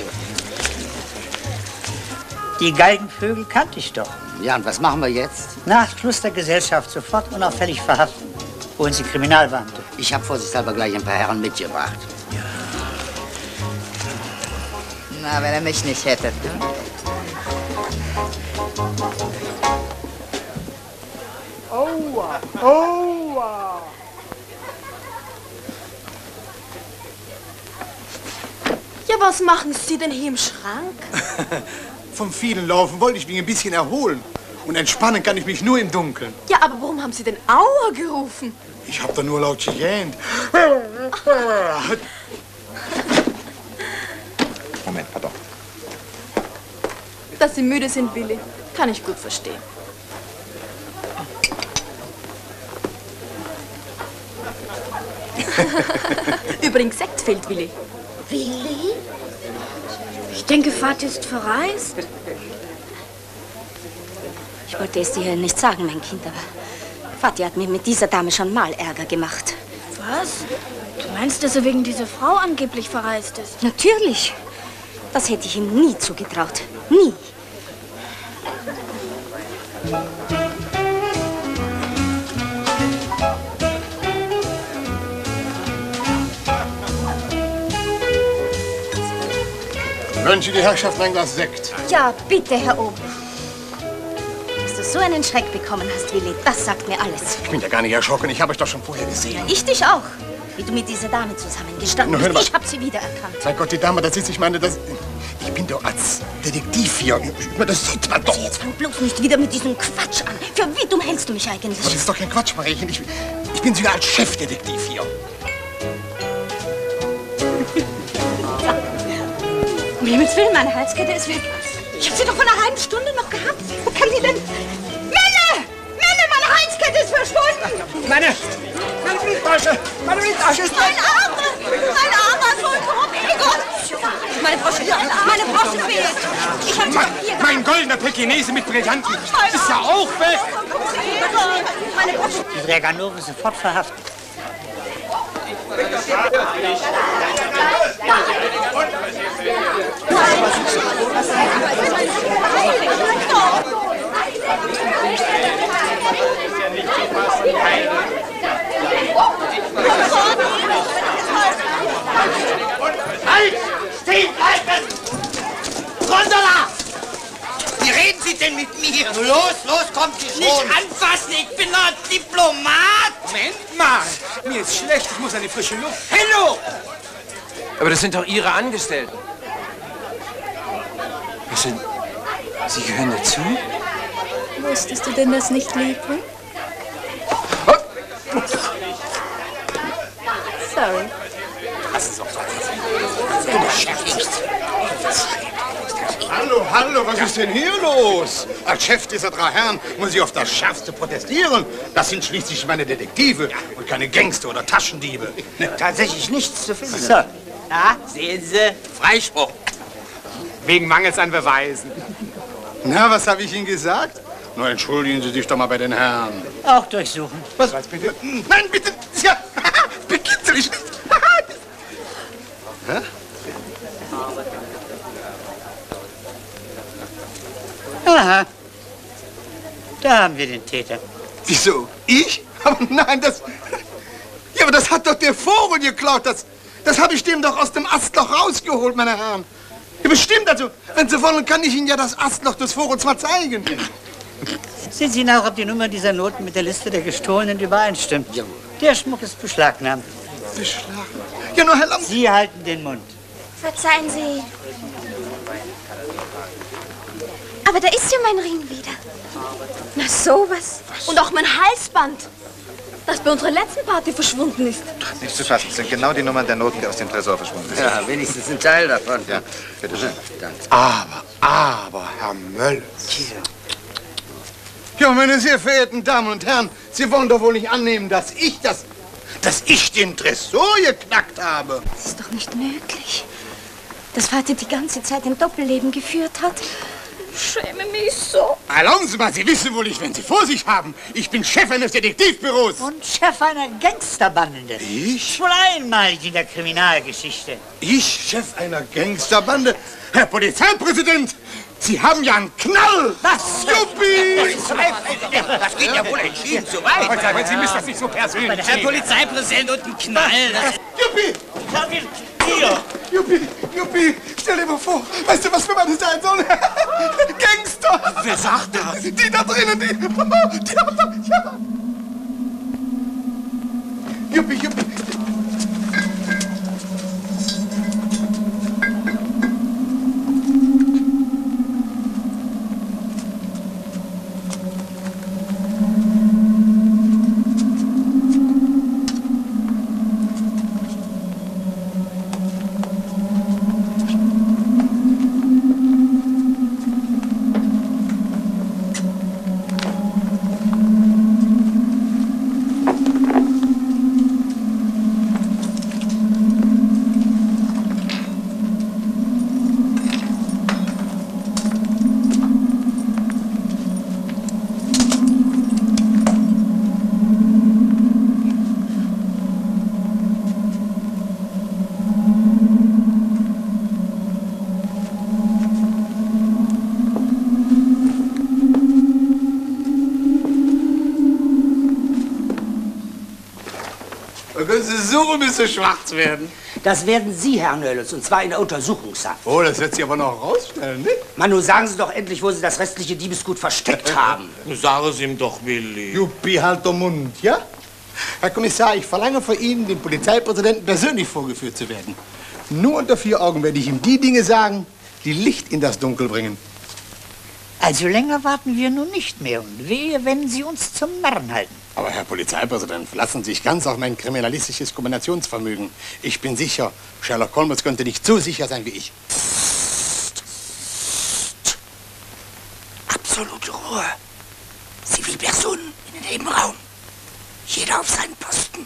Die Galgenvögel kannte ich doch. Ja, und was machen wir jetzt? Nach Schluss der Gesellschaft sofort unauffällig verhaften. Holen Sie Kriminalbeamte. Ich habe vorsichtshalber gleich ein paar Herren mitgebracht. Na, wenn ihr mich nicht hättet, ne? Aua, aua. Ja, was machen Sie denn hier im Schrank? Vom vielen Laufen wollte ich mich ein bisschen erholen. Und entspannen kann ich mich nur im Dunkeln. Ja, aber warum haben Sie denn Aua gerufen? Ich hab doch nur laut gegähnt. Moment, pardon. Dass Sie müde sind, Willi, kann ich gut verstehen. Übrigens, Sekt fehlt, Willi. Willi? Ich denke, Vati ist verreist. Ich wollte es dir nicht sagen, mein Kind, aber Vati hat mir mit dieser Dame schon mal Ärger gemacht. Was? Du meinst, dass er wegen dieser Frau angeblich verreist ist? Natürlich. Das hätte ich ihm nie zugetraut. Nie. Wünsche die Herrschaft ein Glas Sekt. Ja, bitte, Herr Ober. Dass du so einen Schreck bekommen hast, Willi, das sagt mir alles. Ich bin ja gar nicht erschrocken. Ich habe euch doch schon vorher gesehen. Ich dich auch. Wie du mit dieser Dame zusammengestanden Na, hör bist. mal. Ich hab sie wiedererkannt. Sei Gott, die Dame, das ist, ich meine, das... Ich bin doch als Detektiv hier. Das sieht man doch. Jetzt fang bloß nicht wieder mit diesem Quatsch an. Für wie dumm hältst du mich eigentlich? Das ist doch kein Quatsch, Mariechen. Ich, ich bin sogar als Chefdetektiv hier. Um Himmels Willen, meine Halskette ist weg. Ich hab sie doch vor einer halben Stunde noch gehabt. Wo kann die denn... Melle! Melle, meine Halskette ist verschwunden! Meine... Meine Brieftasche! Meine Brieftasche ist Mein Arm! Mein Arm war voll Torpedo! Meine Brosche, meine Brosche fehlt! Ich hab sie mein, doch hier mein goldener Pekinese mit Brillanten ist ja auch weg! Meine Brosche! Die Träger sofort verhaftet. Halt! Los, los, kommt die schon. Nicht anfassen, ich bin doch Diplomat. Moment mal, mir ist schlecht, ich muss an die frische Luft. Hello! Aber das sind doch Ihre Angestellten. Was sind... Sie gehören dazu? Wusstest du denn das nicht, Liebling? Sorry. Hallo, hallo, was ist denn hier los? Als Chef dieser drei Herren muss ich auf das Schärfste protestieren. Das sind schließlich meine Detektive und keine Gangster oder Taschendiebe. Tatsächlich nichts zu finden. So, na, sehen Sie, Freispruch. Wegen Mangels an Beweisen. Na, was habe ich Ihnen gesagt? Nur entschuldigen Sie sich doch mal bei den Herren. Auch durchsuchen. Was? Was bitte? Nein, bitte! Ja, bekitzelig! Hä? Aha. Da haben wir den Täter. Wieso? Ich? Aber nein, das... Ja, aber das hat doch der Vogel geklaut. Das, das habe ich dem doch aus dem Astloch rausgeholt, meine Herren. Ja, bestimmt, also, wenn Sie wollen, kann ich Ihnen ja das Astloch des Vogels mal zeigen. Sehen Sie nach, ob die Nummer dieser Noten mit der Liste der Gestohlenen übereinstimmt. Jawohl. Der Schmuck ist beschlagnahmt. Beschlagnahmt? Ja, nur Herr Lamp... Sie halten den Mund. Verzeihen Sie. Aber da ist ja mein Ring wieder. Na, sowas. Und auch mein Halsband, das bei unserer letzten Party verschwunden ist. Nicht zu fassen, das sind genau die Nummern der Noten, die aus dem Tresor verschwunden sind. Ja, wenigstens ein Teil davon. Ja, bitteschön. Danke. Aber, aber, Herr Möller. Ja, meine sehr verehrten Damen und Herren, Sie wollen doch wohl nicht annehmen, dass ich das... dass ich den Tresor geknackt habe. Das ist doch nicht möglich. Dass Vater die ganze Zeit ein Doppelleben geführt hat. Schäme mich so. Erlauben Sie mal, Sie wissen wohl nicht, wenn Sie vor sich haben. Ich bin Chef eines Detektivbüros. Und Chef einer Gangsterbande. Ich? Wohl einmalig in der Kriminalgeschichte. Ich, Chef einer Gangsterbande? Herr Polizeipräsident, Sie haben ja einen Knall! Was? Juppie! Das geht ja wohl entschieden zu weit. Aber Sie müssen das nicht so persönlich Herr sehen. Polizeipräsident und ein Knall. Das Juppie! Hier! Juppie, Juppie, stell dir mal vor, weißt du, was für meine sein sollen? Gangster! Wer sagt das? Die da drinnen, die... die ja. Juppie, Juppie. Da können Sie suchen, bis Sie schwarz werden. Das werden Sie, Herr Nöllens, und zwar in der Untersuchungshaft. Oh, das wird sich aber noch rausstellen, nicht? Manu, sagen Sie doch endlich, wo Sie das restliche Diebesgut versteckt haben. Sagen Sie ihm doch, Willi. Juppie, halt den Mund, ja? Herr Kommissar, ich verlange von Ihnen, dem Polizeipräsidenten persönlich vorgeführt zu werden. Nur unter vier Augen werde ich ihm die Dinge sagen, die Licht in das Dunkel bringen. Also länger warten wir nun nicht mehr und wehe, wenn Sie uns zum Narren halten. Aber Herr Polizeipräsident, verlassen Sie sich ganz auf mein kriminalistisches Kombinationsvermögen. Ich bin sicher, Sherlock Holmes könnte nicht so sicher sein wie ich. Absolute Ruhe. Zivilpersonen in den Nebenraum. Jeder auf seinen Posten.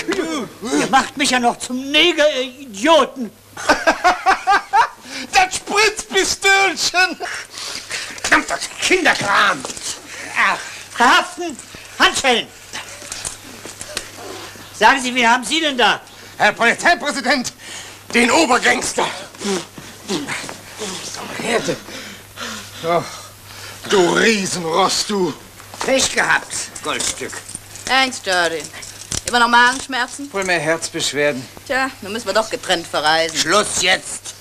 Ihr macht mich ja noch zum Neger, ihr Idioten. Das Spritzpistölchen! Verdammter Kinderkram! Ach, verhaften! Handschellen! Sagen Sie, wie haben Sie denn da? Herr Polizeipräsident, den Obergangster! Härte! Oh, du Riesenrost, du! Pech gehabt, Goldstück. Thanks, Jody. Immer noch Magenschmerzen? Wohl mehr Herzbeschwerden. Tja, dann müssen wir doch getrennt verreisen. Schluss jetzt!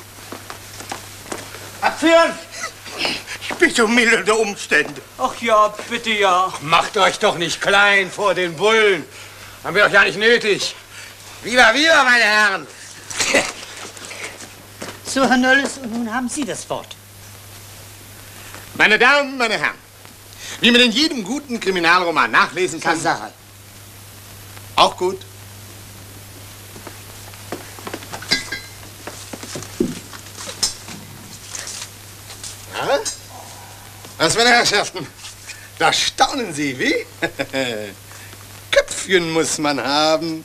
Abführen! Ich bitte um mildernde Umstände. Ach ja, bitte ja. Macht euch doch nicht klein vor den Bullen. Haben wir doch ja nicht nötig. Viva, viva, meine Herren! So, Herr Nölles, und nun haben Sie das Wort. Meine Damen, meine Herren, wie man in jedem guten Kriminalroman nachlesen kann... Sache. Auch gut. Ja? Was, meine Herrschaften? Da staunen Sie, wie? Köpfchen muss man haben.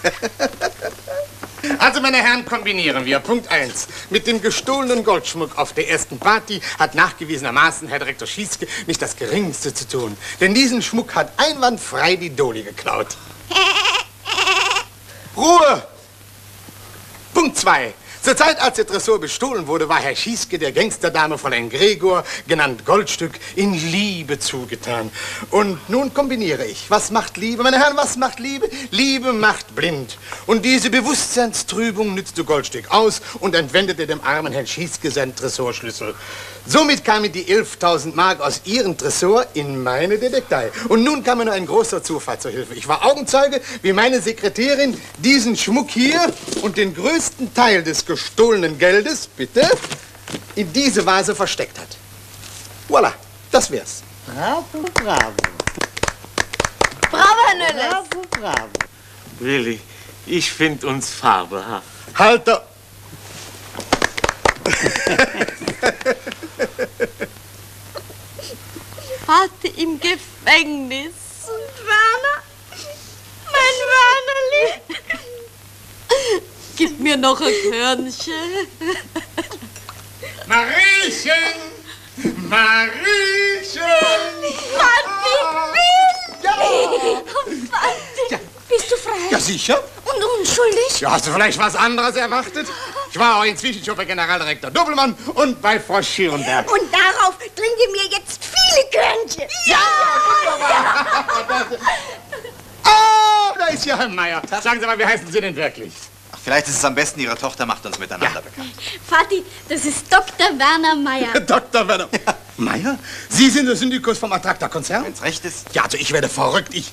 Also, meine Herren, kombinieren wir. Punkt eins. Mit dem gestohlenen Goldschmuck auf der ersten Party hat nachgewiesenermaßen Herr Direktor Schieske nicht das Geringste zu tun. Denn diesen Schmuck hat einwandfrei die Doli geklaut. Ruhe! Punkt zwei. Zur Zeit, als der Tresor bestohlen wurde, war Herr Schieske der Gangsterdame Fräulein Gregor, genannt Goldstück, in Liebe zugetan. Und nun kombiniere ich. Was macht Liebe, meine Herren, was macht Liebe? Liebe macht blind. Und diese Bewusstseinstrübung nützte Goldstück aus und entwendete dem armen Herrn Schieske seinen Tresorschlüssel. Somit kamen die elftausend Mark aus ihrem Tresor in meine Detektei. Und nun kam mir nur ein großer Zufall zur Hilfe. Ich war Augenzeuge, wie meine Sekretärin diesen Schmuck hier und den größten Teil des gestohlenen Geldes, bitte, in diese Vase versteckt hat. Voilà, das wär's. Bravo, bravo. Bravo, Herr Nölles. Bravo, bravo. Willi, ich finde uns fabelhaft. Halt doch! Hatte im Gefängnis. Und Werner? Mein Wernerli? Gib mir noch ein Körnchen. Mariechen! Mariechen! Vati, Willi! Vati, bist du frei? Ja, sicher. Und unschuldig? Ja, hast du vielleicht was anderes erwartet? Ich war auch inzwischen schon bei Generaldirektor Doppelmann und bei Frau Schierenberg. Und darauf trinke mir jetzt viele Körnchen. Ja! Oh, da ist ja Herr Meier. Sagen Sie mal, wie heißen Sie denn wirklich? Ach, vielleicht ist es am besten, Ihre Tochter macht uns miteinander bekannt. Vati, das ist Doktor Werner Meier. Doktor Werner Meier? Sie sind der Syndikus vom Attrakta-Konzern? Wenn's recht ist. Ja, also ich werde verrückt. Ich...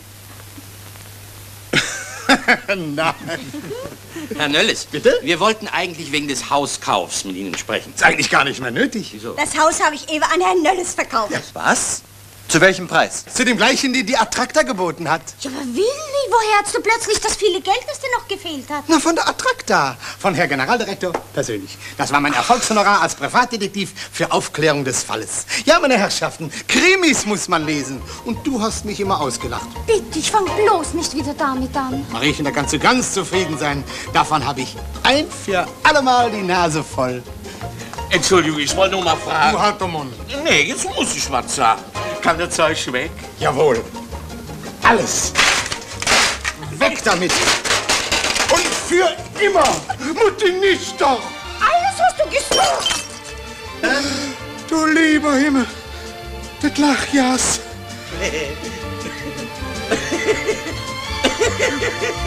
Nein. Herr Nölles, bitte? Wir wollten eigentlich wegen des Hauskaufs mit Ihnen sprechen. Ist eigentlich gar nicht mehr nötig. Wieso? Das Haus habe ich eben an Herrn Nölles verkauft. Ja. Was? Zu welchem Preis? Zu dem gleichen, den die Attrakta geboten hat. Ja, aber Willi, woher hast du plötzlich das viele Geld, das dir noch gefehlt hat? Na, von der Attrakta. Von Herr Generaldirektor persönlich. Das war mein Erfolgshonorar als Privatdetektiv für Aufklärung des Falles. Ja, meine Herrschaften, Krimis muss man lesen. Und du hast mich immer ausgelacht. Bitte, ich fang bloß nicht wieder damit an. Mariechen, da kannst du ganz zufrieden sein. Davon habe ich ein für allemal die Nase voll. Entschuldigung, ich wollte nur mal fragen. Du halt den Mund. Nee, jetzt muss ich was sagen. Kann das Zeug weg? Jawohl. Alles. Weg damit. Und für immer. Mutti, nicht doch. Alles, was du gesagt hast. Du lieber Himmel. Das Lachjas.